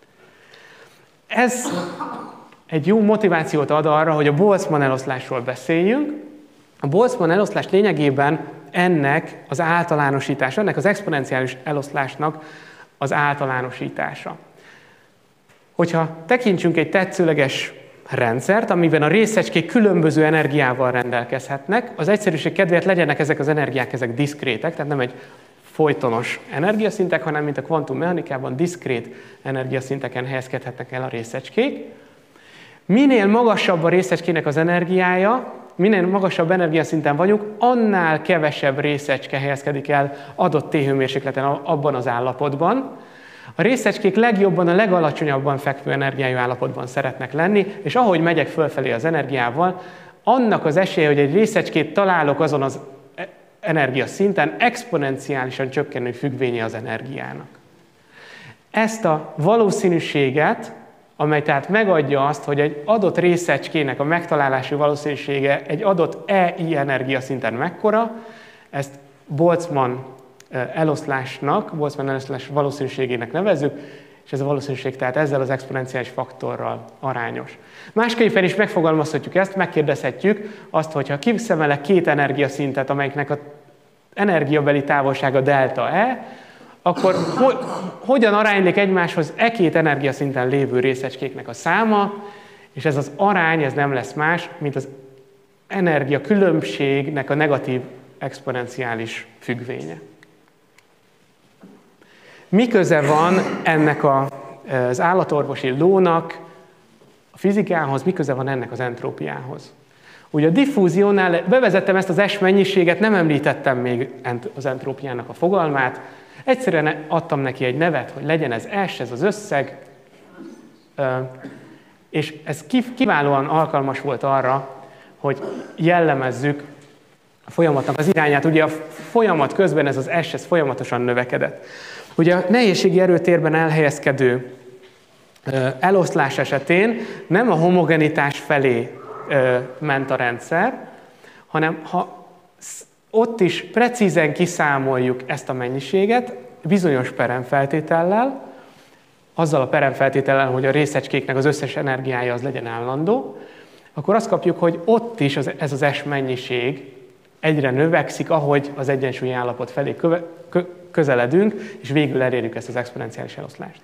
Ez egy jó motivációt ad arra, hogy a Boltzmann eloszlásról beszéljünk. A Boltzmann eloszlás lényegében ennek az általánosítása, ennek az exponenciális eloszlásnak az általánosítása. Hogyha tekintsünk egy tetszőleges rendszert, amiben a részecskék különböző energiával rendelkezhetnek, az egyszerűség kedvéért legyenek ezek az energiák, ezek diszkrétek, tehát nem egy folytonos energiaszintek, hanem mint a kvantummechanikában diszkrét energiaszinteken helyezkedhetnek el a részecskék. Minél magasabb a részecskének az energiája, minél magasabb energiaszinten vagyunk, annál kevesebb részecske helyezkedik el adott T-hőmérsékleten abban az állapotban. A részecskék legjobban a legalacsonyabban fekvő energiájú állapotban szeretnek lenni, és ahogy megyek fölfelé az energiával, annak az esélye, hogy egy részecskét találok azon az energiaszinten, exponenciálisan csökkenő függvénye az energiának. Ezt a valószínűséget, amely tehát megadja azt, hogy egy adott részecskének a megtalálási valószínűsége egy adott E I energiaszinten mekkora, ezt Boltzmann eloszlásnak, Boltzmann eloszlás valószínűségének nevezzük, és ez a valószínűség tehát ezzel az exponenciális faktorral arányos. Másképpen is megfogalmazhatjuk ezt, megkérdezhetjük azt, hogyha kiszemelek két energiaszintet, amelyiknek az energiabeli távolsága delta E, akkor ho hogyan aránylik egymáshoz e két energiaszinten lévő részecskéknek a száma, és ez az arány, ez nem lesz más, mint az energia különbségnek a negatív exponenciális függvénye. Mi köze van ennek a, az állatorvosi lónak a fizikához, mi köze van ennek az entrópiához? Ugye a diffúziónál bevezettem ezt az S mennyiséget, nem említettem még az entrópiának a fogalmát, egyszerűen adtam neki egy nevet, hogy legyen ez S, ez az összeg, és ez kiválóan alkalmas volt arra, hogy jellemezzük a folyamatnak az irányát. Ugye a folyamat közben ez az S, ez folyamatosan növekedett. Ugye a nehézségi erőtérben elhelyezkedő eloszlás esetén nem a homogenitás felé ment a rendszer, hanem ha ott is precízen kiszámoljuk ezt a mennyiséget, bizonyos peremfeltétellel, azzal a peremfeltétellel, hogy a részecskéknek az összes energiája az legyen állandó, akkor azt kapjuk, hogy ott is az, ez az S mennyiség egyre növekszik, ahogy az egyensúlyi állapot felé köve, kö, közeledünk, és végül elérjük ezt az exponenciális eloszlást.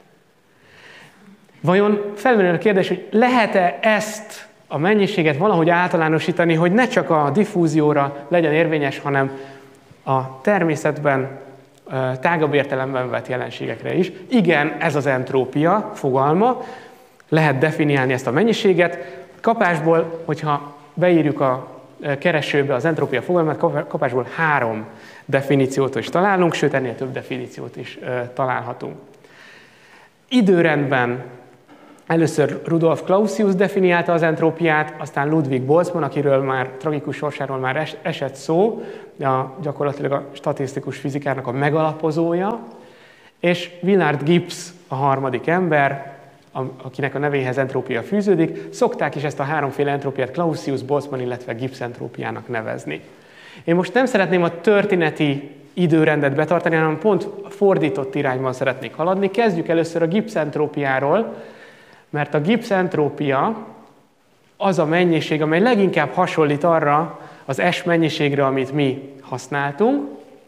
Vajon felmerül a kérdés, hogy lehet-e ezt a mennyiséget valahogy általánosítani, hogy ne csak a diffúzióra legyen érvényes, hanem a természetben tágabb értelemben vett jelenségekre is? Igen, ez az entrópia fogalma, lehet definiálni ezt a mennyiséget. Kapásból, hogyha beírjuk a keresőbe az entrópia fogalmát, kapásból három definíciót is találunk, sőt ennél több definíciót is találhatunk. Időrendben először Rudolf Clausius definiálta az entrópiát, aztán Ludwig Boltzmann, akiről már tragikus sorsáról már es esett szó, a, gyakorlatilag a statisztikus fizikának a megalapozója, és Willard Gibbs a harmadik ember, a, akinek a nevéhez entrópia fűződik. Szokták is ezt a háromféle entrópiát Clausius, Boltzmann, illetve Gibbs entrópiának nevezni. Én most nem szeretném a történeti időrendet betartani, hanem pont fordított irányban szeretnék haladni. Kezdjük először a Gibbs entrópiáról, mert a Gibbs entrópia az a mennyiség, amely leginkább hasonlít arra az S mennyiségre, amit mi használtunk.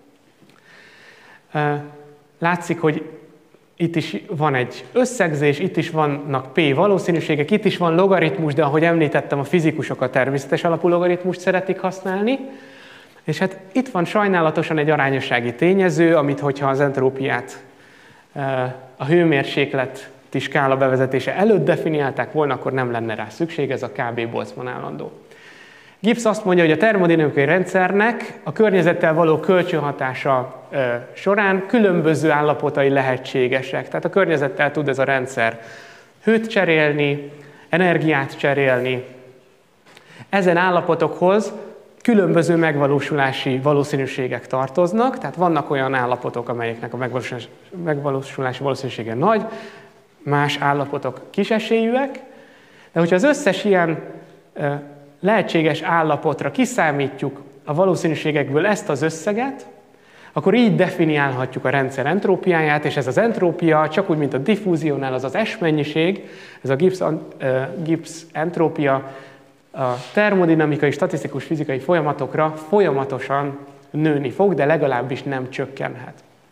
Látszik, hogy itt is van egy összegzés, itt is vannak P valószínűségek, itt is van logaritmus, de ahogy említettem, a fizikusok a természetes alapú logaritmust szeretik használni. És hát itt van sajnálatosan egy arányossági tényező, amit hogyha az entrópiát a hőmérséklet skála bevezetése előtt definiálták volna, akkor nem lenne rá szükség, ez a K B Boltzmann állandó. Gibbs azt mondja, hogy a termodinamikai rendszernek a környezettel való kölcsönhatása során különböző állapotai lehetségesek. Tehát a környezettel tud ez a rendszer hőt cserélni, energiát cserélni. Ezen állapotokhoz különböző megvalósulási valószínűségek tartoznak, tehát vannak olyan állapotok, amelyeknek a megvalósulási valószínűsége nagy, más állapotok kisesélyűek, de hogyha az összes ilyen lehetséges állapotra kiszámítjuk a valószínűségekből ezt az összeget, akkor így definiálhatjuk a rendszer entrópiáját, és ez az entrópia, csak úgy, mint a diffúziónál az az S mennyiség, ez a Gibbs, Gibbs entrópia a termodinamikai, statisztikus fizikai folyamatokra folyamatosan nőni fog, de legalábbis nem csökkenhet.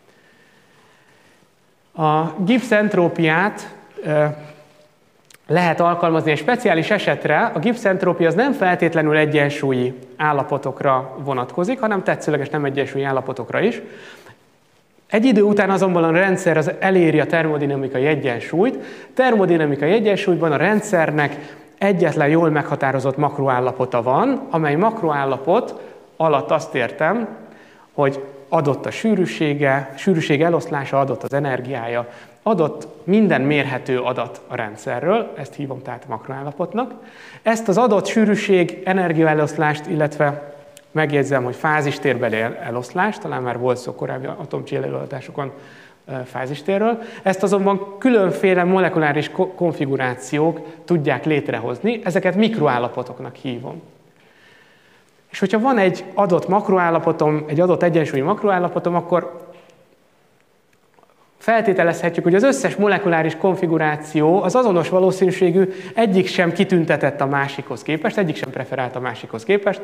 A Gibbs entrópiát lehet alkalmazni egy speciális esetre. A Gibbs entrópia az nem feltétlenül egyensúlyi állapotokra vonatkozik, hanem tetszőleges nem egyensúlyi állapotokra is. Egy idő után azonban a rendszer az eléri a termodinamikai egyensúlyt. Termodinamikai egyensúlyban a rendszernek egyetlen jól meghatározott makroállapota van, amely makroállapot alatt azt értem, hogy adott a sűrűsége, sűrűség eloszlása, adott az energiája, adott minden mérhető adat a rendszerről, ezt hívom tehát makroállapotnak. Ezt az adott sűrűség energiaeloszlást, illetve megjegyzem, hogy fázistérbeli eloszlást, talán már volt szó korábbi atomcsillag-előadásokon fázistérről, ezt azonban különféle molekuláris konfigurációk tudják létrehozni, ezeket mikroállapotoknak hívom. És hogyha van egy adott makroállapotom, egy adott egyensúlyi makroállapotom, akkor feltételezhetjük, hogy az összes molekuláris konfiguráció az azonos valószínűségű, egyik sem kitüntetett a másikhoz képest, egyik sem preferált a másikhoz képest,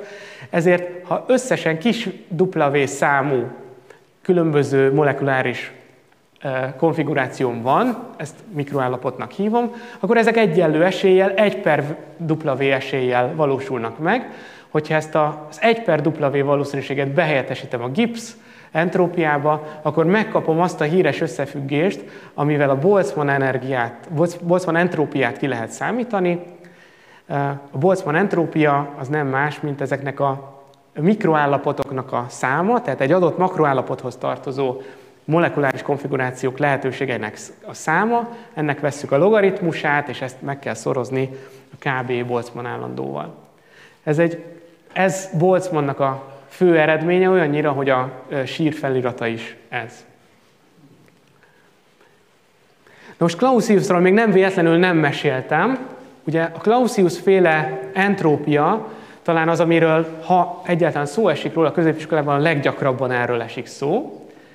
ezért ha összesen kis W számú különböző molekuláris konfigurációm van, ezt mikroállapotnak hívom, akkor ezek egyenlő eséllyel, egy per W eséllyel valósulnak meg. Hogyha ezt az egy per W valószínűséget behelyettesítem a Gibbs entrópiába, akkor megkapom azt a híres összefüggést, amivel a Boltzmann energiát, Boltzmann entrópiát ki lehet számítani. A Boltzmann entrópia az nem más, mint ezeknek a mikroállapotoknak a száma, tehát egy adott makroállapothoz tartozó molekuláris konfigurációk lehetőségeinek a száma, ennek vesszük a logaritmusát, és ezt meg kell szorozni a kb. Boltzmann állandóval. Ez, egy, ez Boltzmannnak a fő eredménye, olyannyira, hogy a sír felirata is ez. Na most Clausiusról még nem véletlenül nem meséltem. Ugye a Clausius-féle entrópia talán az, amiről, ha egyáltalán szó esik róla, a középiskolában a leggyakrabban erről esik szó.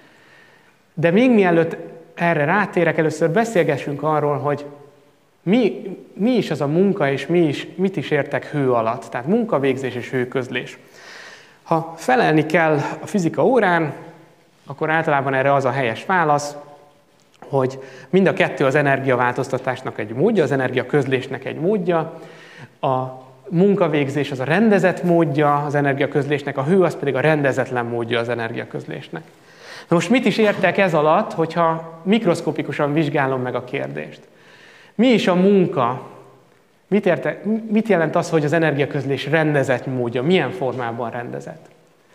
De még mielőtt erre rátérek, először beszélgessünk arról, hogy mi, mi is az a munka, és mi is, mit is értek hő alatt. Tehát munkavégzés és hőközlés. Ha felelni kell a fizika órán, akkor általában erre az a helyes válasz, hogy mind a kettő az energiaváltoztatásnak egy módja, az energiaközlésnek egy módja, a munkavégzés az a rendezett módja az energiaközlésnek, a hő az pedig a rendezetlen módja az energiaközlésnek. Na most mit is értek ez alatt, hogyha mikroszkopikusan vizsgálom meg a kérdést? Mi is a munka? Mit, érte, mit jelent az, hogy az energiaközlés rendezett módja? Milyen formában rendezett?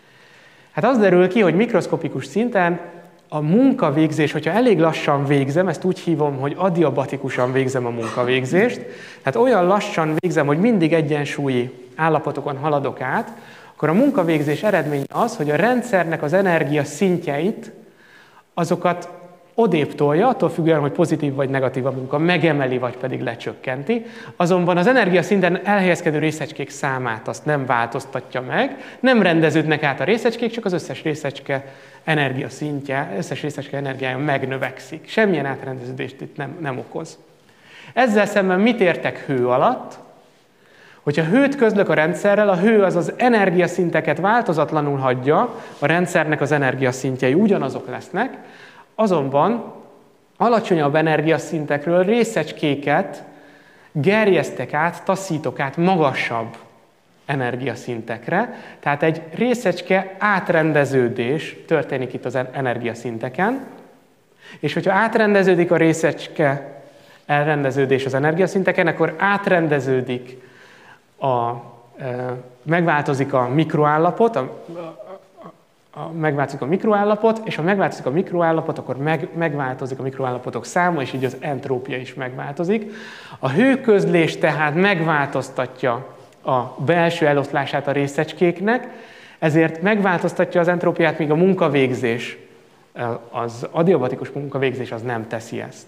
Hát az derül ki, hogy mikroszkopikus szinten a munkavégzés, hogyha elég lassan végzem, ezt úgy hívom, hogy adiabatikusan végzem a munkavégzést, tehát olyan lassan végzem, hogy mindig egyensúlyi állapotokon haladok át, akkor a munkavégzés eredménye az, hogy a rendszernek az energia szintjeit, azokat odébb tolja, attól függően, hogy pozitív vagy negatív a munka, megemeli, vagy pedig lecsökkenti. Azonban az energiaszinten elhelyezkedő részecskék számát azt nem változtatja meg, nem rendeződnek át a részecskék, csak az összes részecske energiaszintje, összes részecske energiája megnövekszik. Semmilyen átrendeződést itt nem, nem okoz. Ezzel szemben mit értek hő alatt? Hogyha hőt közlök a rendszerrel, a hő az az energiaszinteket változatlanul hagyja, a rendszernek az energiaszintjei ugyanazok lesznek, azonban alacsonyabb energiaszintekről részecskéket gerjesztek át, taszítok át magasabb energiaszintekre, tehát egy részecske átrendeződés történik itt az energiaszinteken, és hogyha átrendeződik a részecske elrendeződés az energiaszinteken, akkor átrendeződik a, e, megváltozik a mikroállapot, a, a, a, megváltozik a mikroállapot, és ha megváltozik a mikroállapot, akkor meg, megváltozik a mikroállapotok száma, és így az entrópia is megváltozik. A hőközlés tehát megváltoztatja a belső eloszlását a részecskéknek, ezért megváltoztatja az entrópiát, míg a munkavégzés, az adiabatikus munkavégzés az nem teszi ezt.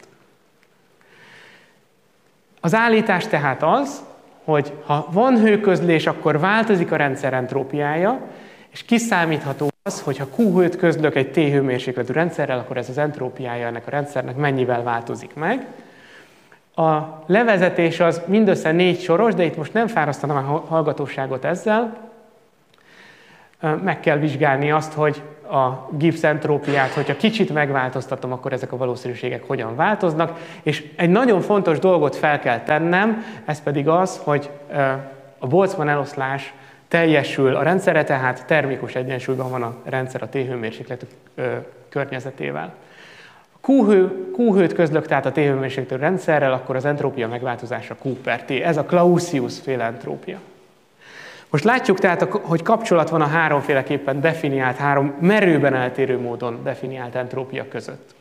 Az állítás tehát az, hogy ha van hőközlés, akkor változik a rendszer entrópiája, és kiszámítható az, hogy ha Q hőt közlök egy T hőmérsékletű rendszerrel, akkor ez az entrópiája ennek a rendszernek mennyivel változik meg. A levezetés az mindössze négy soros, de itt most nem fárasztanám a hallgatóságot ezzel. Meg kell vizsgálni azt, hogy a Gibbs entrópiát, hogyha kicsit megváltoztatom, akkor ezek a valószínűségek hogyan változnak. És egy nagyon fontos dolgot fel kell tennem, ez pedig az, hogy a Boltzmann eloszlás teljesül a rendszerre, tehát termikus egyensúlyban van a rendszer a T-hőmérsékletű környezetével. Q-hő, Q-hőt közlök tehát a T-hőmérsékletű rendszerrel, akkor az entrópia megváltozása Q per T. Ez a Clausius-féle entrópia. Most látjuk tehát, hogy kapcsolat van a háromféleképpen definiált, három merőben eltérő módon definiált entrópia között.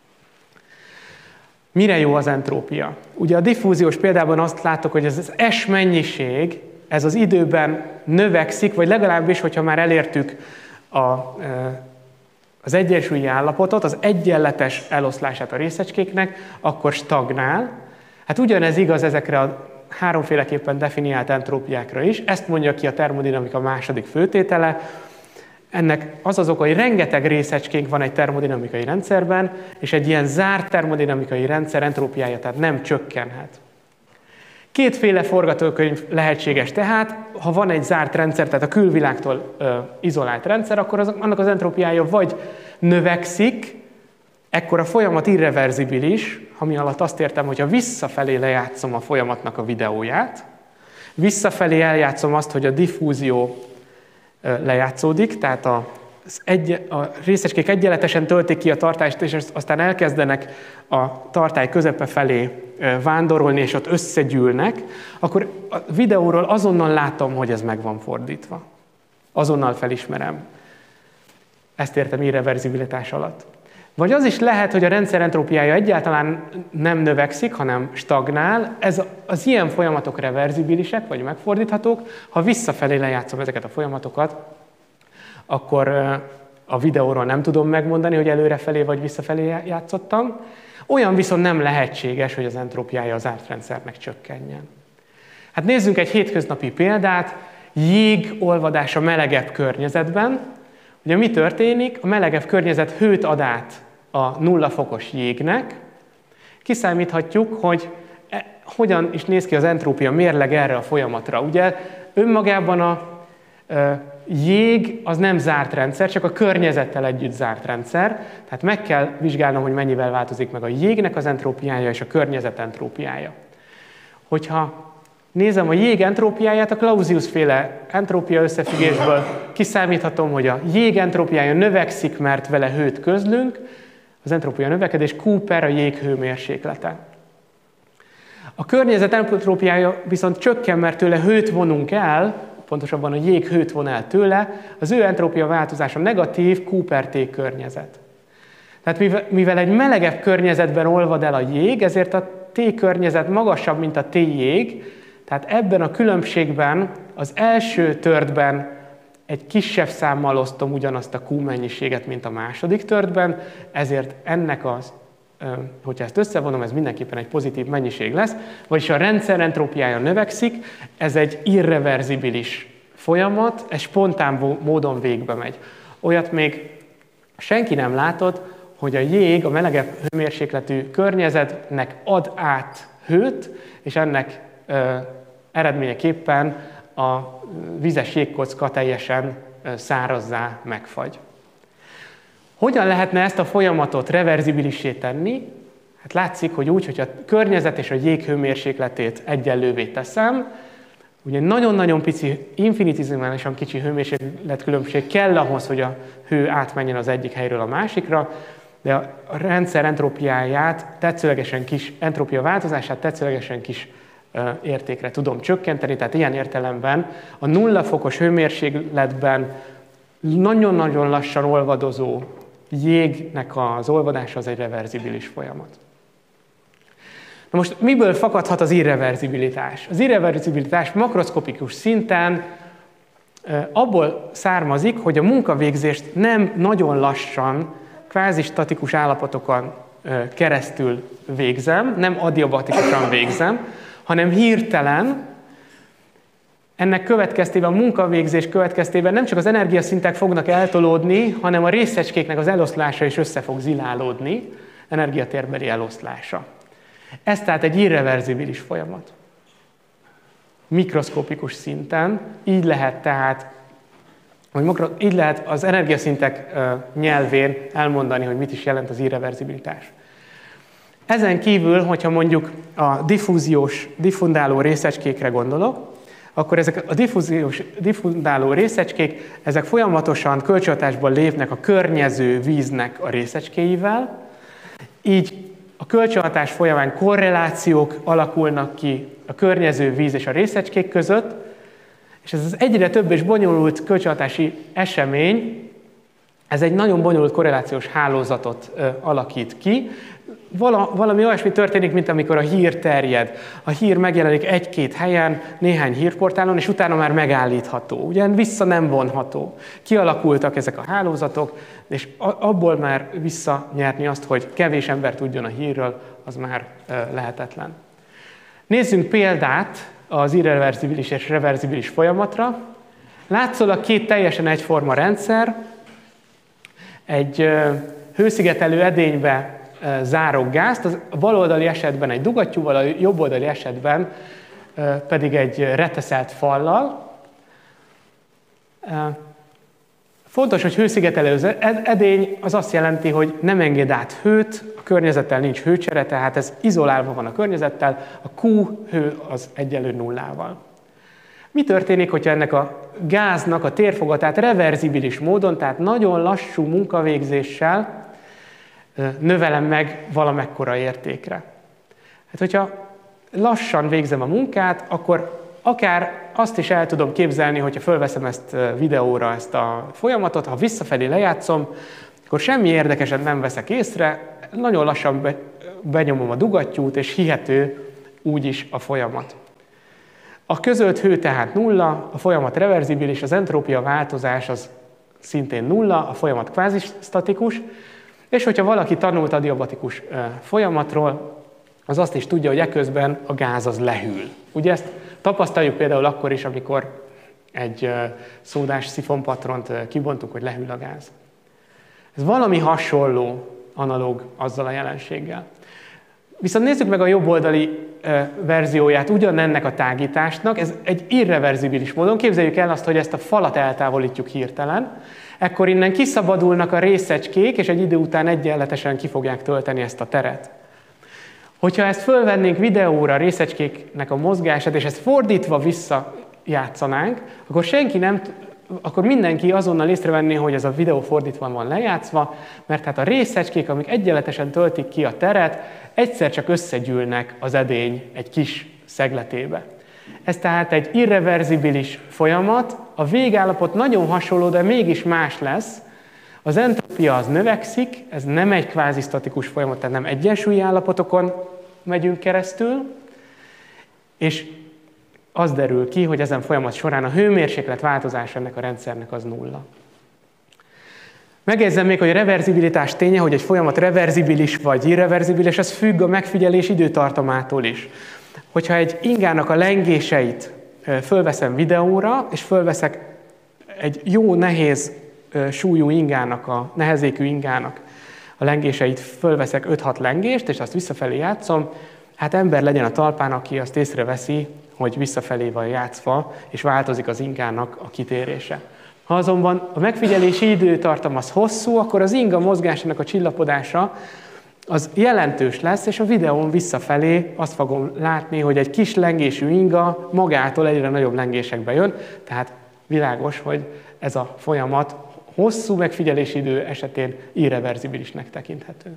Mire jó az entrópia? Ugye a diffúziós példában azt láttuk, hogy ez az S mennyiség, ez az időben növekszik, vagy legalábbis, hogyha már elértük a, az egyensúlyi állapotot, az egyenletes eloszlását a részecskéknek, akkor stagnál. Hát ugyanez igaz ezekre a háromféleképpen definiált entrópiákra is. Ezt mondja ki a termodinamika második főtétele. Ennek az az oka, hogy rengeteg részecskénk van egy termodinamikai rendszerben, és egy ilyen zárt termodinamikai rendszer entrópiája tehát nem csökkenhet. Kétféle forgatókönyv lehetséges tehát, ha van egy zárt rendszer, tehát a külvilágtól ö, izolált rendszer, akkor az, annak az entrópiája vagy növekszik, ekkor a folyamat irreverzibilis, ami alatt azt értem, hogy ha visszafelé lejátszom a folyamatnak a videóját, visszafelé eljátszom azt, hogy a diffúzió lejátszódik, tehát a, egy, a részecskék egyenletesen töltik ki a tartályt, és aztán elkezdenek a tartály közepe felé vándorolni, és ott összegyűlnek, akkor a videóról azonnal látom, hogy ez meg van fordítva. Azonnal felismerem. Ezt értem irreverzibilitás alatt. Vagy az is lehet, hogy a rendszer entrópiája egyáltalán nem növekszik, hanem stagnál. Ez, az ilyen folyamatok reverzibilisek, vagy megfordíthatók. Ha visszafelé lejátszom ezeket a folyamatokat, akkor a videóról nem tudom megmondani, hogy előrefelé vagy visszafelé játszottam. Olyan viszont nem lehetséges, hogy az entrópiája az zárt rendszernek csökkenjen. Hát nézzünk egy hétköznapi példát. Jég olvadása melegebb környezetben. Ugye mi történik? A melegebb környezet hőt ad át a nulla fokos jégnek. Kiszámíthatjuk, hogy e, hogyan is néz ki az entrópia mérleg erre a folyamatra. Ugye önmagában a e, jég az nem zárt rendszer, csak a környezettel együtt zárt rendszer. Tehát meg kell vizsgálnom, hogy mennyivel változik meg a jégnek az entrópiája és a környezet entrópiája. Hogyha nézem a jég entrópiáját, a Clausius-féle entrópia összefüggésből kiszámíthatom, hogy a jég entrópiája növekszik, mert vele hőt közlünk, az entrópia növekedés Q per a jég hőmérséklete. A környezet entrópiája viszont csökken, mert tőle hőt vonunk el, pontosabban a jég hőt von el tőle, az ő entrópia változása negatív Q per T környezet. Tehát mivel, mivel egy melegebb környezetben olvad el a jég, ezért a T környezet magasabb, mint a T jég, tehát ebben a különbségben az első törtben egy kisebb számmal osztom ugyanazt a Q mennyiséget, mint a második törtben, ezért ennek az, hogyha ezt összevonom, ez mindenképpen egy pozitív mennyiség lesz, vagyis a rendszer entrópiája növekszik, ez egy irreverzibilis folyamat, ez spontán módon végbe megy. Olyat még senki nem látott, hogy a jég a melegebb hőmérsékletű környezetnek ad át hőt, és ennek ö, eredményeképpen a vizes jégkocka teljesen szárazzá megfagy. Hogyan lehetne ezt a folyamatot reverzibilissé tenni? Hát látszik, hogy úgy, hogy a környezet és a jég hőmérsékletét egyenlővé teszem, ugye nagyon-nagyon pici, infinitesimálisan kicsi hőmérsékletkülönbség kell ahhoz, hogy a hő átmenjen az egyik helyről a másikra, de a rendszer entrópiáját tetszőlegesen kis, entrópia változását tetszőlegesen kis értékre tudom csökkenteni, tehát ilyen értelemben a nulla fokos hőmérsékletben nagyon-nagyon lassan olvadozó jégnek az olvadása az egy reverzibilis folyamat. Na most miből fakadhat az irreverzibilitás? Az irreverzibilitás makroszkopikus szinten abból származik, hogy a munkavégzést nem nagyon lassan, kvázi statikus állapotokon keresztül végzem, nem adiabatikusan végzem, hanem hirtelen, ennek következtében, a munkavégzés következtében nem csak az energiaszintek fognak eltolódni, hanem a részecskéknek az eloszlása is össze fog zilálódni, energiatérbeli eloszlása. Ez tehát egy irreverzibilis folyamat. Mikroszkopikus szinten, így lehet tehát, hogy makro, így lehet az energiaszintek nyelvén elmondani, hogy mit is jelent az irreverzibilitás. Ezen kívül, hogyha mondjuk a diffúziós, diffundáló részecskékre gondolok, akkor ezek a diffúziós, diffundáló részecskék, ezek folyamatosan kölcsönhatásban lépnek a környező víznek a részecskéivel, így a kölcsönhatás folyamán korrelációk alakulnak ki a környező víz és a részecskék között, és ez az egyre több és bonyolult kölcsönhatási esemény, ez egy nagyon bonyolult korrelációs hálózatot ö, alakít ki. Vala, valami olyasmi történik, mint amikor a hír terjed. A hír megjelenik egy-két helyen, néhány hírportálon, és utána már megállítható. Ugye vissza nem vonható. Kialakultak ezek a hálózatok, és abból már visszanyerni azt, hogy kevés ember tudjon a hírről, az már ö, lehetetlen. Nézzünk példát az irreverzibilis és reverzibilis folyamatra. Látszólag két teljesen egyforma rendszer, egy ö, hőszigetelő edénybe zárok gázt, a baloldali esetben egy dugattyúval, a jobboldali esetben pedig egy reteszelt fallal. Fontos, hogy hőszigetelő edény az azt jelenti, hogy nem enged át hőt, a környezettel nincs hőcsere, tehát ez izolálva van a környezettel, a Q hő az egyenlő nullával. Mi történik, hogyha ennek a gáznak a térfogatát reverzibilis módon, tehát nagyon lassú munkavégzéssel növelem meg valamekkora értékre? Hát, hogyha lassan végzem a munkát, akkor akár azt is el tudom képzelni, hogyha fölveszem ezt videóra, ezt a folyamatot, ha visszafelé lejátszom, akkor semmi érdekeset nem veszek észre, nagyon lassan be, benyomom a dugattyút, és hihető úgyis a folyamat. A közölt hő tehát nulla, a folyamat reverzibilis, az entrópia változás az szintén nulla, a folyamat kvázistatikus, és hogyha valaki tanult adiabatikus folyamatról, az azt is tudja, hogy eközben a gáz az lehűl. Ugye ezt tapasztaljuk például akkor is, amikor egy szódás szifonpatront kibontunk, hogy lehűl a gáz. Ez valami hasonló, analóg azzal a jelenséggel. Viszont nézzük meg a jobboldali verzióját ugyanennek a tágításnak. Ez egy irreverzibilis módon. Képzeljük el azt, hogy ezt a falat eltávolítjuk hirtelen, ekkor innen kiszabadulnak a részecskék, és egy idő után egyenletesen ki fogják tölteni ezt a teret. Hogyha ezt fölvennénk videóra, a részecskéknek a mozgását, és ezt fordítva visszajátszanánk, akkor senki nem, akkor mindenki azonnal észrevenné, hogy ez a videó fordítva van lejátszva, mert hát a részecskék, amik egyenletesen töltik ki a teret, egyszer csak összegyűlnek az edény egy kis szegletébe. Ez tehát egy irreverzibilis folyamat, a végállapot nagyon hasonló, de mégis más lesz. Az entrópia az növekszik, ez nem egy kvázisztatikus folyamat, tehát nem egyensúlyi állapotokon megyünk keresztül, és az derül ki, hogy ezen folyamat során a hőmérséklet változás ennek a rendszernek az nulla. Megjegyzem még, hogy a reverzibilitás ténye, hogy egy folyamat reverzibilis vagy irreverzibilis, ez függ a megfigyelés időtartamától is. Hogyha egy ingának a lengéseit fölveszem videóra, és fölveszek egy jó nehéz súlyú ingának, a nehezékű ingának a lengéseit, fölveszek öt-hat lengést, és azt visszafelé játszom, hát ember legyen a talpán, aki azt észreveszi, hogy visszafelé van játszva, és változik az ingának a kitérése. Ha azonban a megfigyelési időtartam az hosszú, akkor az inga mozgásának a csillapodása az jelentős lesz, és a videón visszafelé azt fogom látni, hogy egy kis lengésű inga magától egyre nagyobb lengésekbe jön, tehát világos, hogy ez a folyamat hosszú megfigyelési idő esetén irreverzibilisnek tekinthető.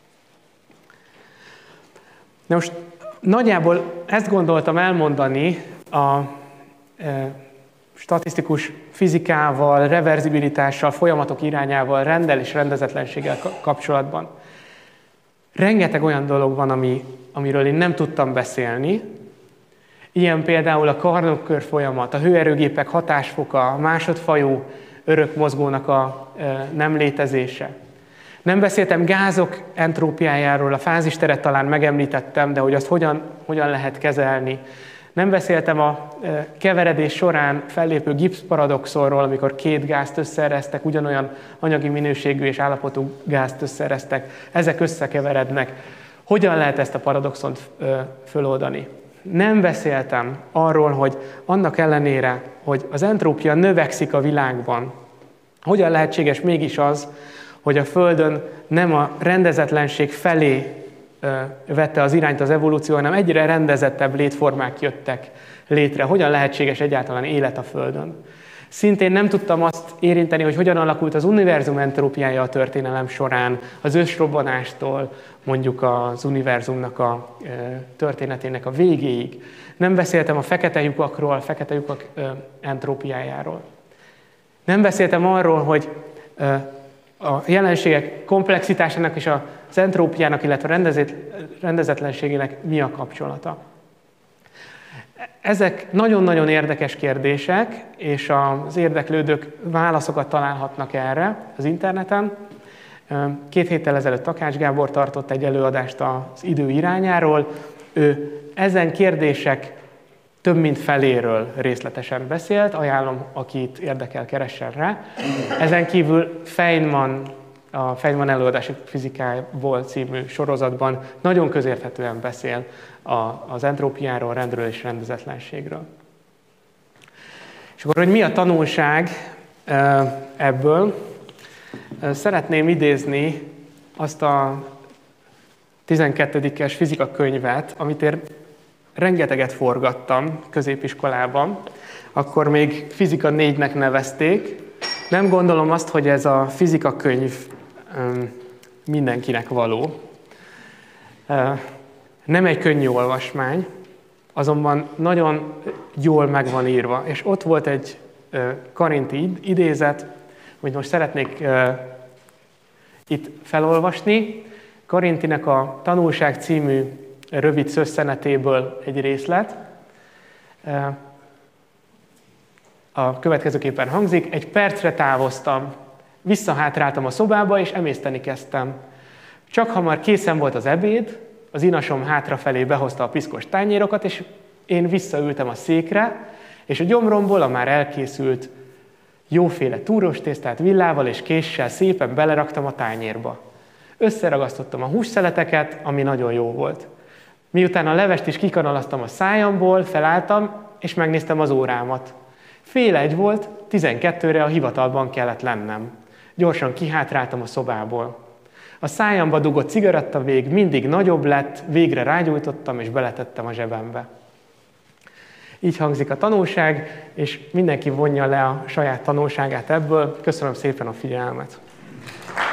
Na most nagyjából ezt gondoltam elmondani a e, statisztikus fizikával, reverzibilitással, folyamatok irányával, rendel és rendezetlenséggel kapcsolatban. Rengeteg olyan dolog van, ami, amiről én nem tudtam beszélni. Ilyen például a Carnot-kör folyamat, a hőerőgépek hatásfoka, a másodfajú örökmozgónak a e, nem létezése. Nem beszéltem gázok entrópiájáról, a fázisteret talán megemlítettem, de hogy azt hogyan, hogyan lehet kezelni. Nem beszéltem a e, keveredés során fellépő gipszparadoxonról, amikor két gázt összeeresztek, ugyanolyan anyagi minőségű és állapotú gázt összeeresztek, ezek összekeverednek. Hogyan lehet ezt a paradoxont e, föloldani? Nem beszéltem arról, hogy annak ellenére, hogy az entrópia növekszik a világban, hogyan lehetséges mégis az, hogy a Földön nem a rendezetlenség felé ö, vette az irányt az evolúció, hanem egyre rendezettebb létformák jöttek létre. Hogyan lehetséges egyáltalán élet a Földön? Szintén nem tudtam azt érinteni, hogy hogyan alakult az univerzum entrópiája a történelem során, az ősrobbanástól mondjuk az univerzumnak a ö, történetének a végéig. Nem beszéltem a fekete lyukakról, a fekete lyukak ö, entrópiájáról. Nem beszéltem arról, hogy ö, a jelenségek komplexitásának és az entrópiának, illetve rendezetlenségének mi a kapcsolata. Ezek nagyon-nagyon érdekes kérdések, és az érdeklődők válaszokat találhatnak erre az interneten. Két héttel ezelőtt Takács Gábor tartott egy előadást az idő irányáról. Ő ezen kérdések több mint feléről részletesen beszélt, ajánlom, akit érdekel, keressen rá. Ezen kívül Feynman, a Feynman előadási fizikából című sorozatban nagyon közérthetően beszél az entrópiáról, rendről és rendezetlenségről. És akkor, hogy mi a tanulság ebből. Szeretném idézni azt a tizenkettedikes fizikakönyvet, amit én rengeteget forgattam középiskolában. Akkor még fizika négynek nevezték. Nem gondolom azt, hogy ez a fizikakönyv mindenkinek való. Nem egy könnyű olvasmány, azonban nagyon jól meg van írva. És ott volt egy karinti idézet, amit most szeretnék itt felolvasni. Karintinek a Tanulság című rövid szösszenetéből egy részlet. A következőképpen hangzik: egy percre távoztam, visszahátráltam a szobába, és emészteni kezdtem. Csak hamar készen volt az ebéd, az inasom hátrafelé behozta a piszkos tányérokat, és én visszaültem a székre, és a gyomromból a már elkészült jóféle túros tésztát villával és késsel szépen beleraktam a tányérba. Összeragasztottam a hússzeleteket, ami nagyon jó volt. Miután a levest is kikanalaztam a szájamból, felálltam, és megnéztem az órámat. Fél egy volt, tizenkettőre a hivatalban kellett lennem. Gyorsan kihátráltam a szobából. A szájamba dugott cigarettavég mindig nagyobb lett, végre rágyújtottam, és beletettem a zsebembe. Így hangzik a tanulság, és mindenki vonja le a saját tanulságát ebből. Köszönöm szépen a figyelmet!